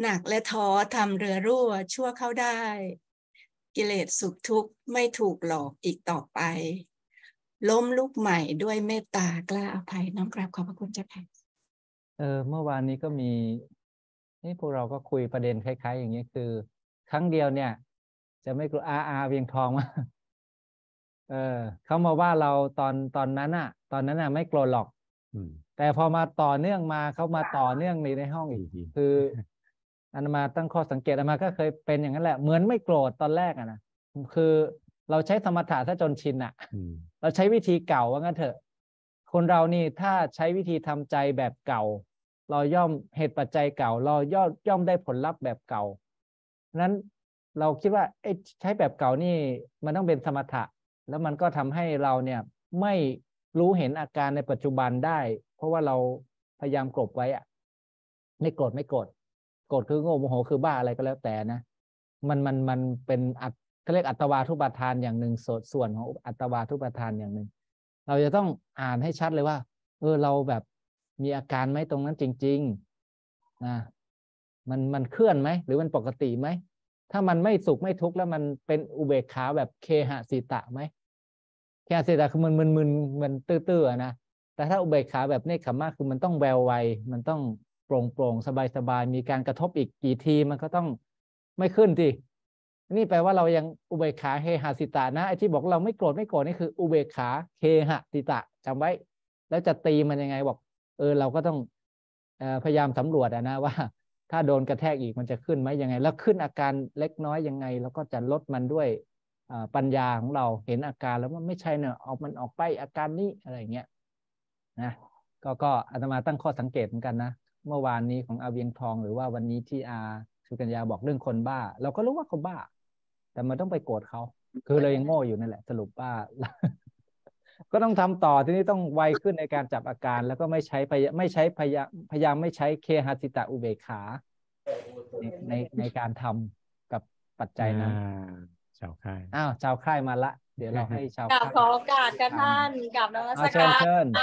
Speaker 7: หนักและท้อทำเรือรั่วชั่วเข้าได้ กิเลสสุขทุกข์ไม่ถูกหลอกอีกต่อไป ล้มลุกใหม่ด้วยเมตตากล้าอภัยน้อมกราบขอบพระคุณเจ้าค่ะ
Speaker 3: เมื่อวานนี้ก็มีนี่พวกเราก็คุยประเด็นคล้ายๆอย่างนี้คือ ครั้งเดียวเนี่ย จะไม่กลัวเวียงทองมาเขามาว่าเราตอนนั้นอ่ะ ตอนนั้นอ่ะไม่โกรธหรอกแต่พอมาต่อเนื่องมาเขามาต่อเนื่องในห้องอีกคืออาตมาตั้งข้อสังเกตอาตมาก็เคยเป็นอย่างนั้นแหละเหมือนไม่โกรธตอนแรกอ่ะนะคือเราใช้สมถะซะจนชินอ่ะเราใช้วิธีเก่าว่างั้นเถอะคนเรานี่ถ้าใช้วิธีทำใจแบบเก่าเราย่อมเหตุปัจจัยเก่าเราย่อมได้ผลลัพธ์แบบเก่านั้นเราคิดว่าใช้แบบเก่านี่มันต้องเป็นสมถะแล้วมันก็ทำให้เราเนี่ยไม่รู้เห็นอาการในปัจจุบันได้เพราะว่าเราพยายามกลบไว้อะไม่โกรธโกรธคือโง่โมโหคือบ้าอะไรก็แล้วแต่นะมันเป็นเขาเรียกอัตวาทุปทานอย่างหนึ่งส่วนของอัตวาทุปทานอย่างหนึ่งเราจะต้องอ่านให้ชัดเลยว่าเราแบบมีอาการไหมตรงนั้นจริงๆนะมันเคลื่อนไหมหรือมันปกติไหมถ้ามันไม่สุขไม่ทุกข์แล้วมันเป็นอุเบกขาแบบเคหสิตะไหมเคหสิตะคือมันตื้อๆนะแต่ถ้าอุเบกขาแบบเนกขัมมะคือมันต้องแววไวมันต้องโปร่งสบายมีการกระทบอีกกี่ทีมันก็ต้องไม่ขึ้นสินี่แปลว่าเรายังอุเบกขาเคหสิตะนะไอ้ที่บอกเราไม่โกรธนี่คืออุเบกขาเคหสิตะจำไว้แล้วจะตีมันยังไงบอกเราก็ต้องพยายามสำรวจนะว่าถ้าโดนกระแทกอีกมันจะขึ้นไหมยังไงแล้วขึ้นอาการเล็กน้อยยังไงแล้วก็จะลดมันด้วยปัญญาของเราเห็นอาการแล้วมันไม่ใช่เนอะเอามันออกไปอาการนี้อะไรเงี้ยนะก็อาตมาตั้งข้อสังเกตเหมือนกันนะเมื่อวานนี้ของอาเวียงทองหรือว่าวันนี้ที่สุกัญญาบอกเรื่องคนบ้าเราก็รู้ว่าเขาบ้าแต่มันต้องไปโกรธเขาคือเลยยังโง่อยู่นั่นแหละสรุปว่า ก็ต้องทำต่อทีนี้ต้องไวขึ้นในการจับอาการแล้วก็ไม่ใช้พยายามไม่ใช้เคหสิตะอุเบกขาในการทำกับปัจจัยนั้น
Speaker 1: ชาวค่าย
Speaker 3: ชาวค่ายมาละเดี๋ยวเราให้ชาว
Speaker 2: กราบ
Speaker 3: ค่าย
Speaker 2: ขอโอกาสกับท่านกราบนมัส
Speaker 3: เชิ
Speaker 2: การ
Speaker 3: เชิญ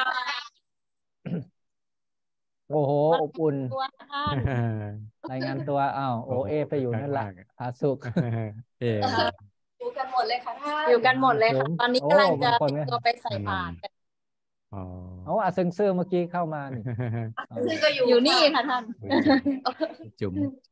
Speaker 3: โอ้โหอบอุ่น
Speaker 2: ตัวท่าน
Speaker 3: รายงานตัวโอเอไปอยู่นั่นละผาสุก
Speaker 2: อยู่กันหมดเลยค่ะท่านอยู่กันหมดเลยค่ะตอนนี้กำลังจะเตรียมตัวไปใส่บาตรกัน
Speaker 3: อาซึงซื่อเมื่อกี้เข้ามานี่
Speaker 2: ซึ่งก็อยู่นี่ค่ะท่าน
Speaker 1: จุ๋ม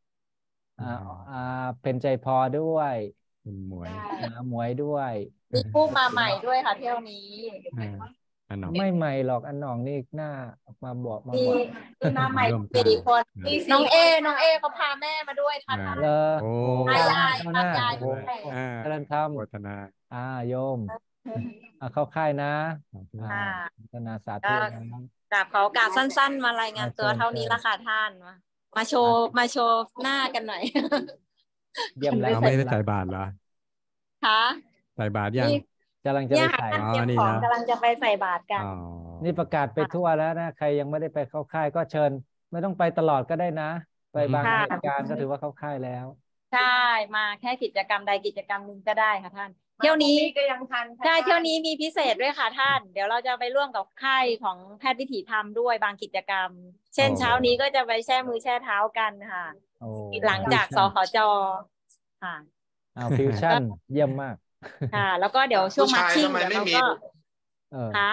Speaker 3: เป็นใจพอด้วย
Speaker 1: หมวย
Speaker 3: หมวยด้วย
Speaker 2: มีผู้มาใหม่ด้วยค่ะเที่ยวนี้
Speaker 3: ไม่ใหม่หรอกอันหนองนี่หน้ามาบอก
Speaker 2: มีมาใหม่4 คนน้องเอเขาพาแม่มาด้วยท่านยาย
Speaker 3: กำลังทำ
Speaker 1: โฆษณา
Speaker 3: โยมเข้าค่ายนะพัฒนาสาธุ
Speaker 2: กราบขอโอกาสสั้นๆมารายงานตัวเท่านี้ละค่ะท่านมาโชว์หน้ากันหน่อย
Speaker 3: เยี่ยมแล้ว
Speaker 1: ไม่ได้ใส่บาตรเหรอ
Speaker 2: คะ
Speaker 1: ใส่บาตรยัง
Speaker 3: กำลังจะไปใส่
Speaker 2: นี่นะกำลังจะไปใส่บาตรกัน
Speaker 3: นี่ประกาศไปทั่วแล้วนะใครยังไม่ได้ไปเข้าค่ายก็เชิญไม่ต้องไปตลอดก็ได้นะไปบางเหตุการณ์ก็ถือว่าเข้าค่ายแล้ว
Speaker 2: ใช่มาแค่กิจกรรมใดกิจกรรมหนึ่งก็ได้ค่ะท่านเที่ยวนี้ก็ยังทันใช่เที่ยวนี้มีพิเศษด้วยค่ะท่านเดี๋ยวเราจะไปร่วมกับค่ายของแพทย์วิถีธรรมด้วยบางกิจกรรมเช่นเช้านี้ก็จะไปแช่มือแช่เท้ากันค่ะหลังจากสขจ.ค่ะ
Speaker 3: ฟิวชั่นเยี่ยมมาก
Speaker 2: ค่ะแล้วก็เดี๋ยวช่วงมาร์ชิ่งเดี๋ยวเราก็ค่ะ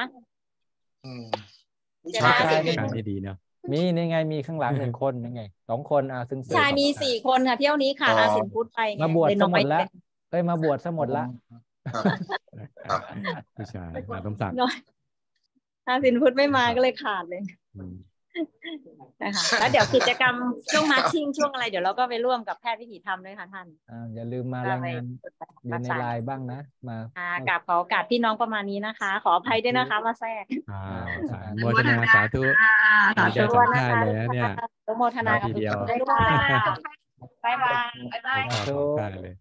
Speaker 3: ผู้ชายไม่ดีเนาะมีนี่ไงมีข้างหลัง1 คนยังไง2 คนซึ่ง
Speaker 2: ชายมี4 คนค่ะเที่ยวนี้ค่ะสินพุทธไป
Speaker 3: มาบวชซะหมดแล้วมาบวชซะหมดแล้ว
Speaker 1: ผู้ชายต้องสั่ง
Speaker 2: สินพุทธไม่มาก็เลยขาดเลยนะคะแล้วเดี๋ยวกิจกรรมช่วงมาร์ชิ่งช่วงอะไรเดี๋ยวเราก็ไปร่วมกับแพทย์วิถีธรรมด้วยค่ะท่าน
Speaker 3: อย่าลืมมารายงานอยู่ในไลน์บ้างนะม
Speaker 2: ากราบขอโอกาสพี่น้องประมาณนี้นะคะขออภัยด้วยนะคะมาแทรก
Speaker 1: โมทนาสาธุ
Speaker 2: สาธุ
Speaker 1: นะคะเลยเนี่ย
Speaker 2: โมทนา
Speaker 1: ทีเดียว
Speaker 2: บ๊ายบายบ๊ายบาย
Speaker 3: สาธุ
Speaker 1: เลย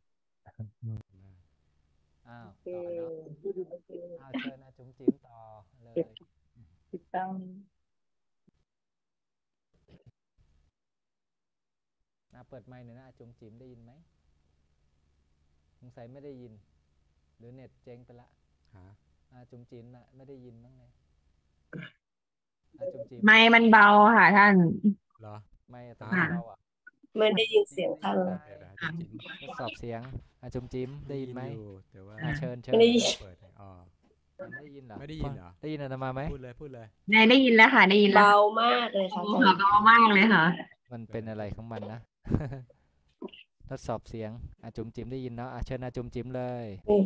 Speaker 3: เชิญจุ๋มจิ้มต่อเลยเปิดไมค์หน่อยนะจุ๋มจิ๋มได้ยินไหมสงสัยไม่ได้ยินหรือเน็ตเจ๊งไปละจุ๋มจิ๋มไม่ได้ยินบ้างไง
Speaker 4: ไมค์มันเบาค่ะท่าน
Speaker 1: เหรอ
Speaker 3: ไม่ตอนนี้เบา
Speaker 8: ไม่ได้ยินเสียงท่าน
Speaker 3: ทดสอบเสียงจุมจิ้มได้ยินไหม
Speaker 1: แต่ว่า
Speaker 3: เชิญ
Speaker 8: ไม่ได้ยิน
Speaker 1: เปิดอ๋อ
Speaker 3: ไม่ได้ยินเหรอ
Speaker 1: ไม่ได้ยินเหรอ
Speaker 3: ได้ยินอาตมาไหม
Speaker 1: พูดเลย
Speaker 4: ได้ยินแล้วค่ะได้ยินแล้ว
Speaker 8: เบามากเลยค่ะ
Speaker 4: เบามากเลยค่ะ
Speaker 3: มันเป็นอะไรของมันนะ ทดสอบเสียงจุมจิ้มได้ยินเนาะเชิญจุมจิ้มเลย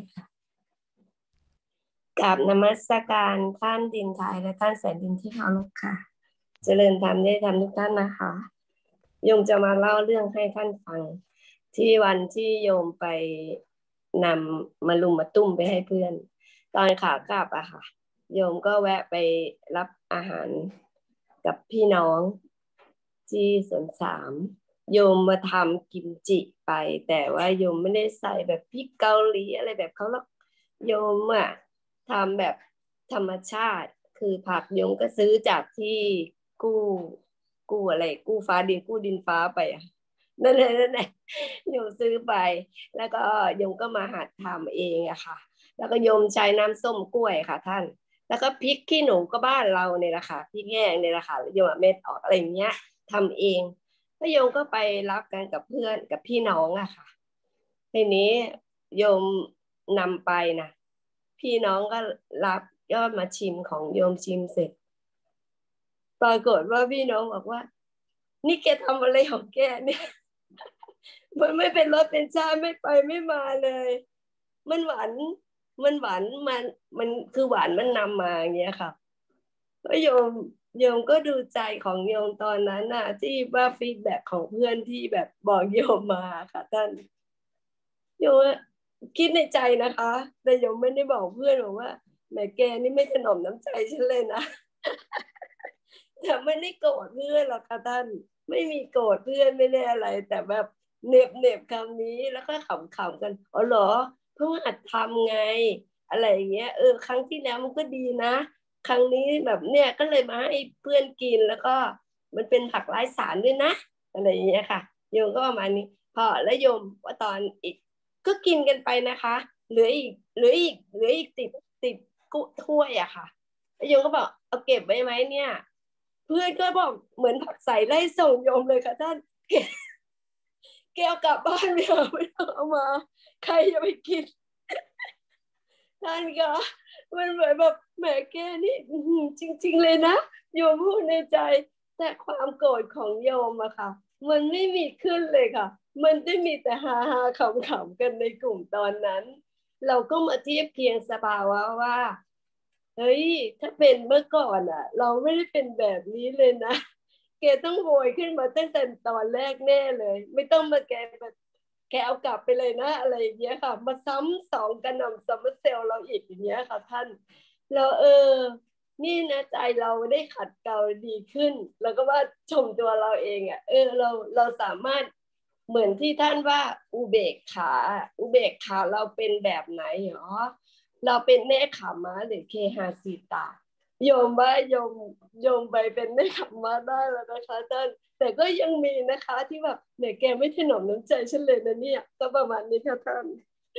Speaker 8: กราบนมัสการท่านดินไทยและท่านแสนดินที่เคารพค่ะเจริญธรรมได้ธรรมทุกท่านนะคะโยมจะมาเล่าเรื่องให้ท่านฟังที่วันที่โยมไปนำมาลุมมาตุ้มไปให้เพื่อนตอนขากลับอะค่ะโยมก็แวะไปรับอาหารกับพี่น้องที่สวนสามโยมมาทำกิมจิไปแต่ว่าโยมไม่ได้ใส่แบบพริกเกาหลีอะไรแบบเขาหรอกโยมอะทำแบบธรรมชาติคือผักโยมก็ซื้อจากที่กู้อะไรกู้ฟ้าดินกู้ดินฟ้าไปอะนั่นแหละโยมซื้อไปแล้วก็โยมก็มาหัดทำเองอะค่ะแล้วก็โยมใช้น้ำส้มกล้วยค่ะท่านแล้วก็พริกขี้หนูก็บ้านเราเนี่ยแหละค่ะพริกแห้งเนี่ยแหละค่ะโยมเม็ดออกอะไรอย่างเงี้ยทำเองแล้วโยมก็ไปรับกันกับเพื่อนกับพี่น้องอะค่ะทีนี้โยมนำไปนะพี่น้องก็รับยอดมาชิมของโยมชิมเสร็จปรากฏว่าพี่น้องบอกว่านี่แกทำอะไรของแกเนี่ยมันไม่เป็นรสเป็นชาติไม่ไปไม่มาเลยมันหวานมันคือหวานมันนำมาอย่างเงี้ยค่ะแล้วโยมก็ดูใจของโยมตอนนั้นน่ะที่ว่าฟีดแบ็กของเพื่อนที่แบบบอกโยมมาค่ะท่านโยมคิดในใจนะคะแต่โยมไม่ได้บอกเพื่อนบอกว่าแม่แกนี่ไม่ถนอมน้ำใจฉันเลยนะแต่ไม่ได้โกรธเพื่อนหรอกค่ะท่านไม่มีโกรธเพื่อนไม่ได้อะไรแต่แบบเน็บคำนี้แล้วก็ขำกันอ๋อเหรอเพิ่งหัดทำไงอะไรอย่างเงี้ยครั้งที่แล้วมันก็ดีนะครั้งนี้แบบเนี้ยก็เลยมาให้เพื่อนกินแล้วก็มันเป็นผักไร้สารด้วยนะอะไรอย่างเงี้ยค่ะโยมก็ประมาณนี้พอแล้วโยมว่าตอนอีกก็กินกันไปนะคะเหลืออีกติดกุ้ถ้วยอะค่ะแล้วโยมก็บอกเอาเก็บไว้ไหมเนี่ยเพื่อนก็บอกเหมือนผักใส่ไล่ส่งโยมเลยค่ะท่านแกเอากลับบ้านไม่ต้องเอามาใครจะไปกินท่านก็มันเหมือนแบบแหมแกนี่จริงๆเลยนะโยมพูดในใจแต่ความโกรธของโยมอะค่ะมันไม่มีขึ้นเลยค่ะมันได้มีแต่ฮาขำๆกันในกลุ่มตอนนั้นเราก็มาเทียบเคียงสภาวะว่าเฮ้ยถ้าเป็นเมื่อก่อนอะเราไม่ได้เป็นแบบนี้เลยนะแกต้องโวยขึ้นมาตั้งแต่ตอนแรกแน่เลยไม่ต้องมาแกเอากลับไปเลยนะอะไรอย่างเงี้ยค่ะมาซ้ำสองกันนำซัมเมอร์เซลเราอีกอย่างเงี้ยค่ะท่านแล้วนี่นะใจเราได้ขัดเกลาดีขึ้นแล้วก็ว่าชมตัวเราเองอ่ะเราสามารถเหมือนที่ท่านว่าอุเบกขาเราเป็นแบบไหนหรอเราเป็นเนคขมะหรือเคหาสีตาโยมว่าโยมไปเป็นเนคขมะได้แล้วนะคะท่านแต่ก็ยังมีนะคะที่แบบเนี่ยแกไม่ถนอมน้ำใจฉันเลยนะเนี่ยก็ประมาณนี้ค่ะท่าน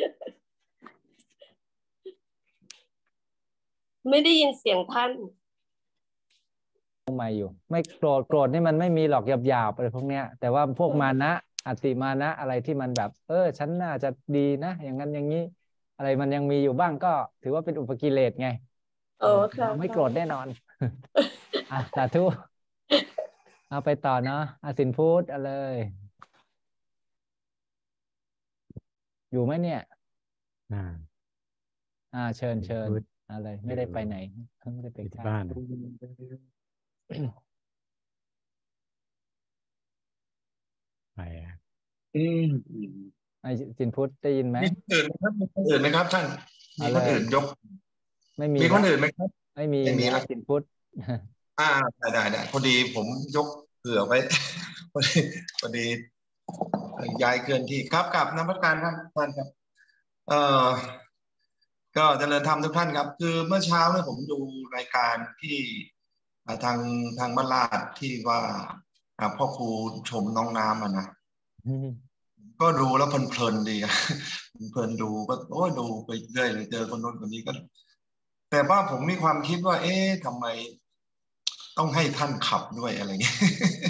Speaker 8: ไม่ได้ยินเสียงท่าน
Speaker 3: ไม่อยู่ไม่โกรธนี่มันไม่มีหรอกหยาบอะไรพวกเนี้ยแต่ว่าพวกมานะอติมานะอะไรที่มันแบบฉันน่าจะดีนะอย่างนั้นอย่างนี้อะไรมันยังมีอยู่บ้างก็ถือว่าเป็นอุปกิเลสไง
Speaker 8: ค่ะ
Speaker 3: ไม่โกรธแน่นอนสาธุเอาไปต่อเนาะสินพุทธอะไรอยู่ไหมเนี่ยเชิญอะไรไม่ได้ไปไหนไม่ได้ไปบ้านไปสินพุทธได้ยินไหม
Speaker 9: มีคนอื่นไหมครับท่านมีคนอื่นยก
Speaker 3: ไม่มี
Speaker 9: มีคนอื่นไหมครับ
Speaker 3: ไม่มีแล้วสินพุทธ
Speaker 9: ได้พอดีผมยกเผื่อไว้พอดีย้ายเคลื่อนที่ครับกับนมัสการท่านครับก็เจริญธรรมทุกท่านครับคือเมื่อเช้าเนี่ยผมดูรายการที่ทางบ้านลาดที่ว่าพ่อครูชมน้องน้ำนะก็ดูแล้วเพลินดีเพลินดูก็ดูไปเรื่อยเลยเจอคนโน้นคนนี้ก็แต่ว่าผมมีความคิดว่าทำไมต้องให้ท่านขับด้วยอะไรเงี้ย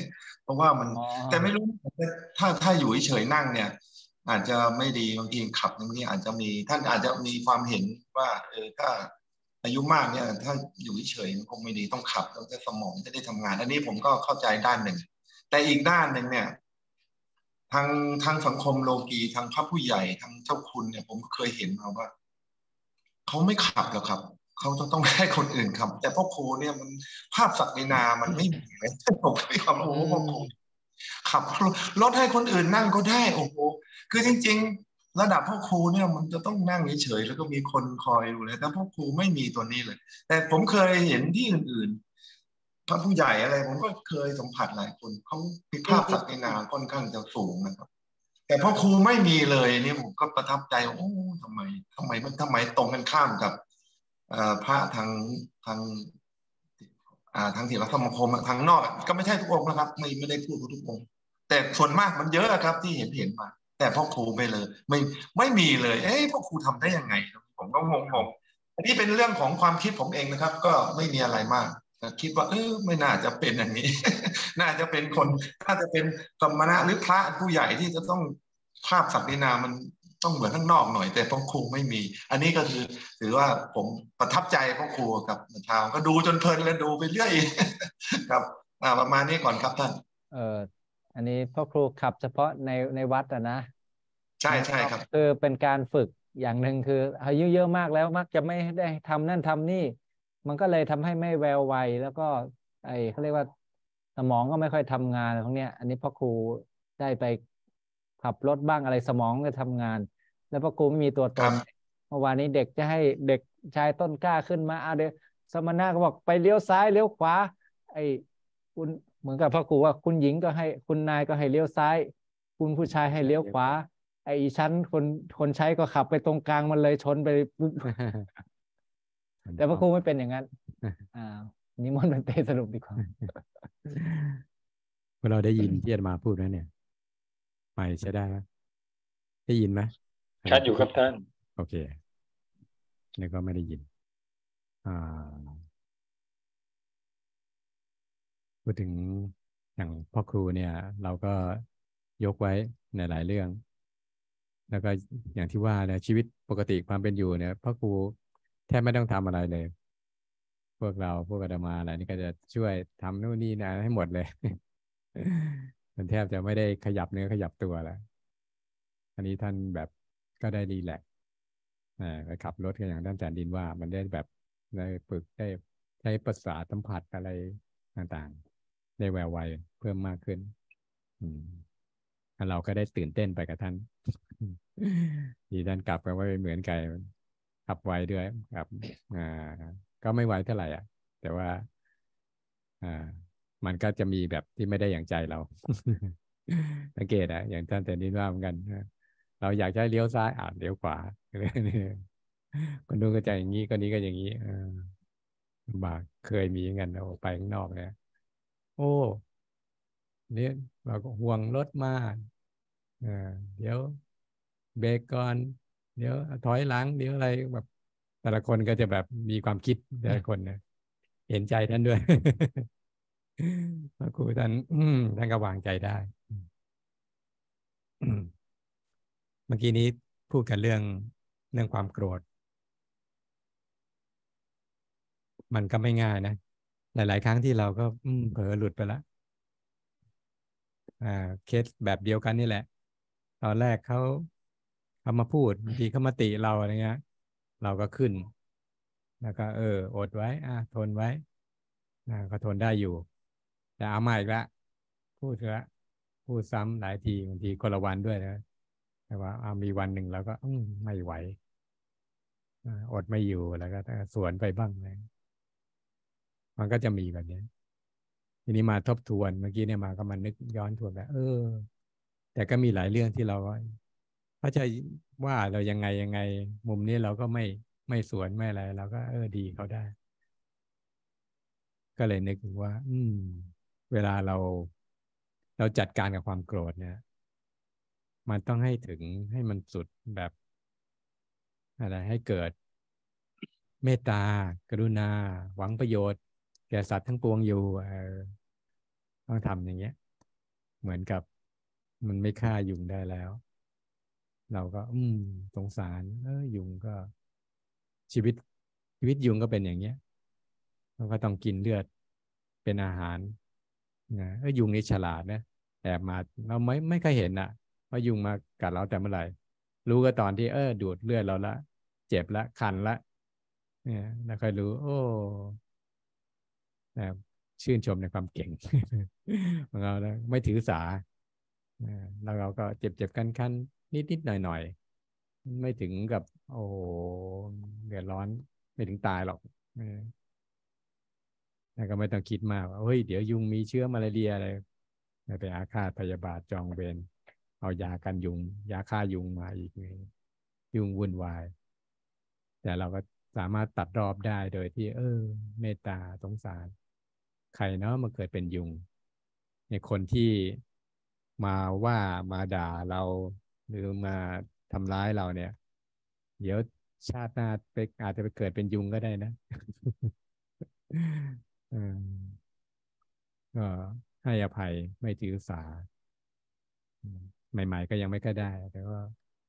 Speaker 9: เพราะว่ามันแต่ไม่รู้ถ้าอยู่เฉยๆนั่งเนี่ย อาจจะไม่ดีบางทีขับบางทีอาจจะมีท่านอาจจะมีความเห็นว่าถ้าอายุมากเนี่ยถ้าอยู่เฉยๆคงไม่ดีต้องขับแล้วจะสมองจะได้ทำงานอันนี้ผมก็เข้าใจด้านหนึ่งแต่อีกด้านหนึ่งเนี่ยทางสังคมโลกีทางพระผู้ใหญ่ทางเจ้าคุณเนี่ยผมก็เคยเห็นมาว่าเขาไม่ขับหรอกครับเขาต้องให้คนอื่นขับแต่พ่อครูเนี่ยมันภาพศักดินามันไม่มีเลยผมไม่ความรู้พ่อครูขับรถให้คนอื่นนั่งก็ได้โอ้โหคือจริงๆระดับพ่อครูเนี่ยมันจะต้องนั่งเฉยๆแล้วก็มีคนคอยดูเลยแต่พ่อครูไม่มีตัวนี้เลย แต่ผมเคยเห็นที่อื่นๆพระผู้ใหญ่อะไรผมก็เคยสัมผัสหลายคนเขามีภาพศักดินาค่อนข้างจะสูงนะครับแต่พ่อครูไม่มีเลยนี่ผมก็ประทับใจโอ้ทำไมตรงกันข้ามกับพระทางเถรสมาคมทางนอกก็ไม่ใช่ทุกองค์นะครับไม่ได้พูดทุกองค์แต่ส่วนมากมันเยอะครับที่เห็นมาแต่พ่อครูไม่เลยไม่มีเลยพ่อครูทำได้ยังไงผมก็งงอันนี้เป็นเรื่องของความคิดผมเองนะครับก็ไม่มีอะไรมากคิดว่าไม่น่าจะเป็นอย่างนี้ น่าจะเป็นคนน่าจะเป็นสมณะหรือพระผู้ใหญ่ที่จะต้องภาพศักดินามันต้องเหมือนข้างนอกหน่อยแต่พ่อครูไม่มี อันนี้ก็คือถือว่าผมประทับใจพ่อครูกับชาวก็ดูจนเพลินแล้วดูไปเรื่อย ครับประมาณนี้ก่อนครับท่าน
Speaker 3: อันนี้พ่อครูขับเฉพาะในวัดนะ
Speaker 9: ใช่ครับ
Speaker 3: คือเป็นการฝึกอย่างหนึ่งคืออายุเยอะมากแล้วมักจะไม่ได้ทำนั่นทำนี่มันก็เลยทำให้ไม่แววไวแล้วก็เขาเรียกว่าสมองก็ไม่ค่อยทำงานพวกเนี้ยอันนี้พ่อครูได้ไปขับรถบ้างอะไรสมองก็ทำงานแล้วพ่อครูไม่มีตัวตนเมื่อวานนี้เด็กจะให้เด็กชายต้นกล้าขึ้นมาเดี๋ยวสมณะก็บอกไปเลี้ยวซ้ายเลี้ยวขวาคุณเหมือนกับพ่อครูว่าคุณหญิงก็ให้คุณนายก็ให้เลี้ยวซ้ายคุณผู้ชายให้เลี้ยวขวาชั้นคนใช้ก็ขับไปตรงกลางมันเลยชนไปปุ๊บ แต่พระครูไม่เป็นอย่างนั้นนิมนต์เป็นเตสรุปดีกว่า
Speaker 1: พวกเราได้ยินที่อาตมาพูดไหมเนี่ยไม่ใช่ได้ไหมได้ยินไหม
Speaker 10: ชัดอยู่ครับท่าน
Speaker 1: โอเคนี่ก็ไม่ได้ยินพูดถึงอย่างพ่อครูเนี่ยเราก็ยกไว้ในหลายเรื่องแล้วก็อย่างที่ว่าเนี่ยชีวิตปกติความเป็นอยู่เนี่ยพ่อครูแทบไม่ต้องทำอะไรเลยพวกอาตมาอะไรนี่ก็จะช่วยทำนู่นนี่นะให้หมดเลย มันแทบจะไม่ได้ขยับเนื้อขยับตัวแล้วอันนี้ท่านแบบก็ได้รีแลกซ์ไปขับรถกันอย่างท่านแสนดินว่ามันได้แบบได้ฝึกได้ใช้ประสาทสัมผัสอะไรต่างๆได้แววไวเพิ่มมากขึ้นเราก็ได้ตื่นเต้นไปกับท่านที่ท่านกลับกันว่าเหมือนไก่ขับไวด้วยครับก็ไม่ไวเท่าไหร่แต่ว่ามันก็จะมีแบบที่ไม่ได้อย่างใจเราสังเกตอย่างท่านแต่นี้ว่าเหมือนกันเราอยากจะเลี้ยวซ้ายเลี้ยวขวาคนนู้นก็จะอย่างนี้คนนี้ก็อย่างนี้บากเคยมีอย่างนั้นเราไปข้างนอกเนี่ยโอ้เนี่ยเราก็ห่วงรถมาเดี๋ยวเบรกก่อนเดี๋ยวถอยหลังเดี๋ยวอะไรแบบแต่ละคนก็จะแบบมีความคิดแต่ละคนนะเห็นใจท่านด้วยพระครูท่านก็วางใจได้เมื่อกี้นี้พูดกันเรื่องความโกรธมันก็ไม่ง่ายนะหลายๆครั้งที่เราก็เผลอหลุดไปแล้วเคสแบบเดียวกันนี่แหละตอนแรกเขามาพูดบางทีเขามาติเราอะไรเงี้ยเราก็ขึ้นแล้วก็อดไว้ทนไว้ก็ทนได้อยู่แต่เอามาอีกแล้วพูดซ้ำหลายทีบางทีคนละวันด้วยนะแต่ว่ามีวันหนึ่งเราก็ไม่ไหวอดไม่อยู่แล้วก็สวนไปบ้างเลยมันก็จะมีแบบนี้ทีนี้มาทบทวนเมื่อกี้เนี่ยมาก็มันนึกย้อนทวนแบบแต่ก็มีหลายเรื่องที่เราเขาจะว่าเรายังไงมุมนี้เราก็ไม่สวนไม่อะไรเราก็ดีเขาได้ก็เลยนึกว่าเวลาเราจัดการกับความโกรธเนี่ยมันต้องให้มันสุดแบบอะไรให้เกิดเมตตากรุณาหวังประโยชน์แก่สัตว์ทั้งปวงอยู่ต้องทำอย่างเงี้ยเหมือนกับมันไม่ฆ่ายุงได้แล้ว เราก็สงสารยุงก็ชีวิตยุงก็เป็นอย่างเงี้ยมันก็ต้องกินเลือดเป็นอาหารนะยุงนี่ฉลาดนะแอบมาเราไม่เคยเห็นนะว่ายุงมากัดเราแต่เมื่อไหร่รู้ก็ตอนที่ดูดเลือดเราละเจ็บละคันละเนี่ยแล้วค่อยรู้โอ้ชื่นชมในความเก่ง ของเราแล้วไม่ถือสาแล้วเราก็เจ็บคันนิดหน่อยไม่ถึงกับโอ้เดือดร้อนไม่ถึงตายหรอกแล้วก็ไม่ต้องคิดมากว่าเฮ้ยเดี๋ยวยุงมีเชื้อมาลาเรียอะไรไปอาฆาตพยาบาทจองเวรเอายากันยุงยาฆ่ายุงมาอีกยุงวุ่นวายแต่เราก็สามารถตัดรอบได้โดยที่เมตตาสงสารใครเนาะมาเกิดเป็นยุงในคนที่มาว่ามาด่าเราหรือมาทำร้ายเราเนี่ยเดี๋ยวชาติหน้าอาจจะไปเกิดเป็นยุงก็ได้นะ ก็ให้อภัยไม่ถือสาใหม่ๆก็ยังไม่ก็ได้แต่ว่า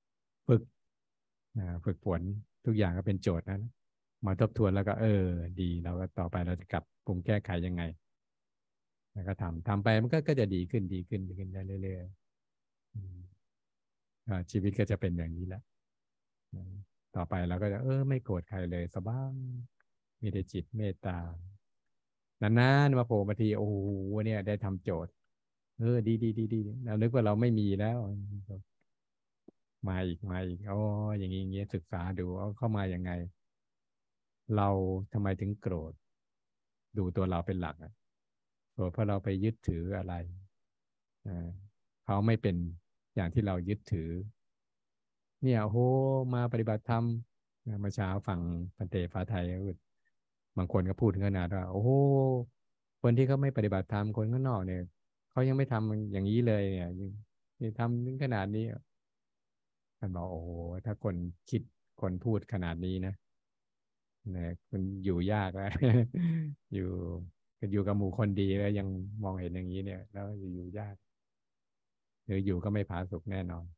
Speaker 1: ฝึกฝนทุกอย่างก็เป็นโจทย์นะมาทบทวนแล้วก็ดีเราก็ต่อไปเราจะกลับปรุงแก้ไขยังไงแล้วก็ทำไปมันก็จะดีขึ้นได้เรื่อยๆชีวิตก็จะเป็นอย่างนี้แหละต่อไปเราก็จะไม่โกรธใครเลยสบายมีแต่จิตเมตตานานๆมาโผล่มาทีโอ้โหเนี่ยได้ทำโจทย์ดีเรานึกว่าเราไม่มีแล้วมาอีกอย่างนี้ศึกษาดูเข้ามายังไงเราทำไมถึงโกรธดูตัวเราเป็นหลักโกรธเพราะเราไปยึดถืออะไรเขาไม่เป็นอย่างที่เรายึดถือเนี่ยโอ้มาปฏิบัติธรรมเมื่อเช้าฟังพันเตฟ้าไทยบางคนก็พูดถึงขนาดว่าโอ้โหคนที่เขาไม่ปฏิบัติธรรมคนข้างนอกเนี่ยเขายังไม่ทำอย่างนี้เลยเนี่ยยังทำถึงขนาดนี้ท่านบอกโอ้โหถ้าคนพูดขนาดนี้นะคุณอยู่ยากแล้ว อยู่กับหมู่คนดีแล้วยังมองเห็นอย่างนี้เนี่ยแล้วอยู่ยากหรืออยู่ก็ไม่ผาสุกแน่นอน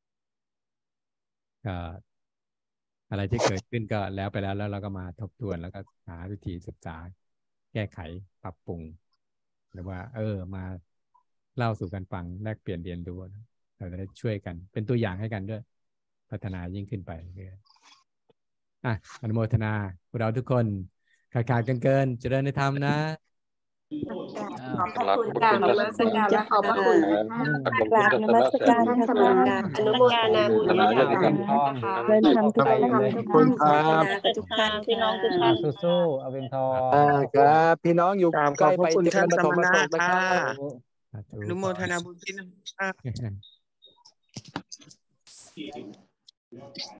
Speaker 1: ก็อะไรที่เกิดขึ้นก็แล้วไปแล้วเราก็มาทบทวนแล้วก็หาวิธีศึกษาแก้ไขปรับปรุงหรือว่ามาเล่าสู่กันฟังแลกเปลี่ยนเรียนรู้เราจะได้ช่วยกันเป็นตัวอย่างให้กันด้วยพัฒนายิ่งขึ้นไปเรื่อยอนุโมทนาพวกเราทุกคนขาดกันเกินเจริญในธรรมนะ
Speaker 8: ขอบพระคุณกราบนมัสการและขอบพระคุณกราบนมัสการท่านสมณะอนุโมทนาบุญนะคะเดินทำทุกท่านทุกท่านพี่น้องทุกท่าน
Speaker 3: สู้ๆเอาเป็นทอง
Speaker 6: ครับพี่น้องอยู่ใกล้ไปเจริญปฐมสุขนะครับ
Speaker 7: อนุโมทนาบุญที่นั่น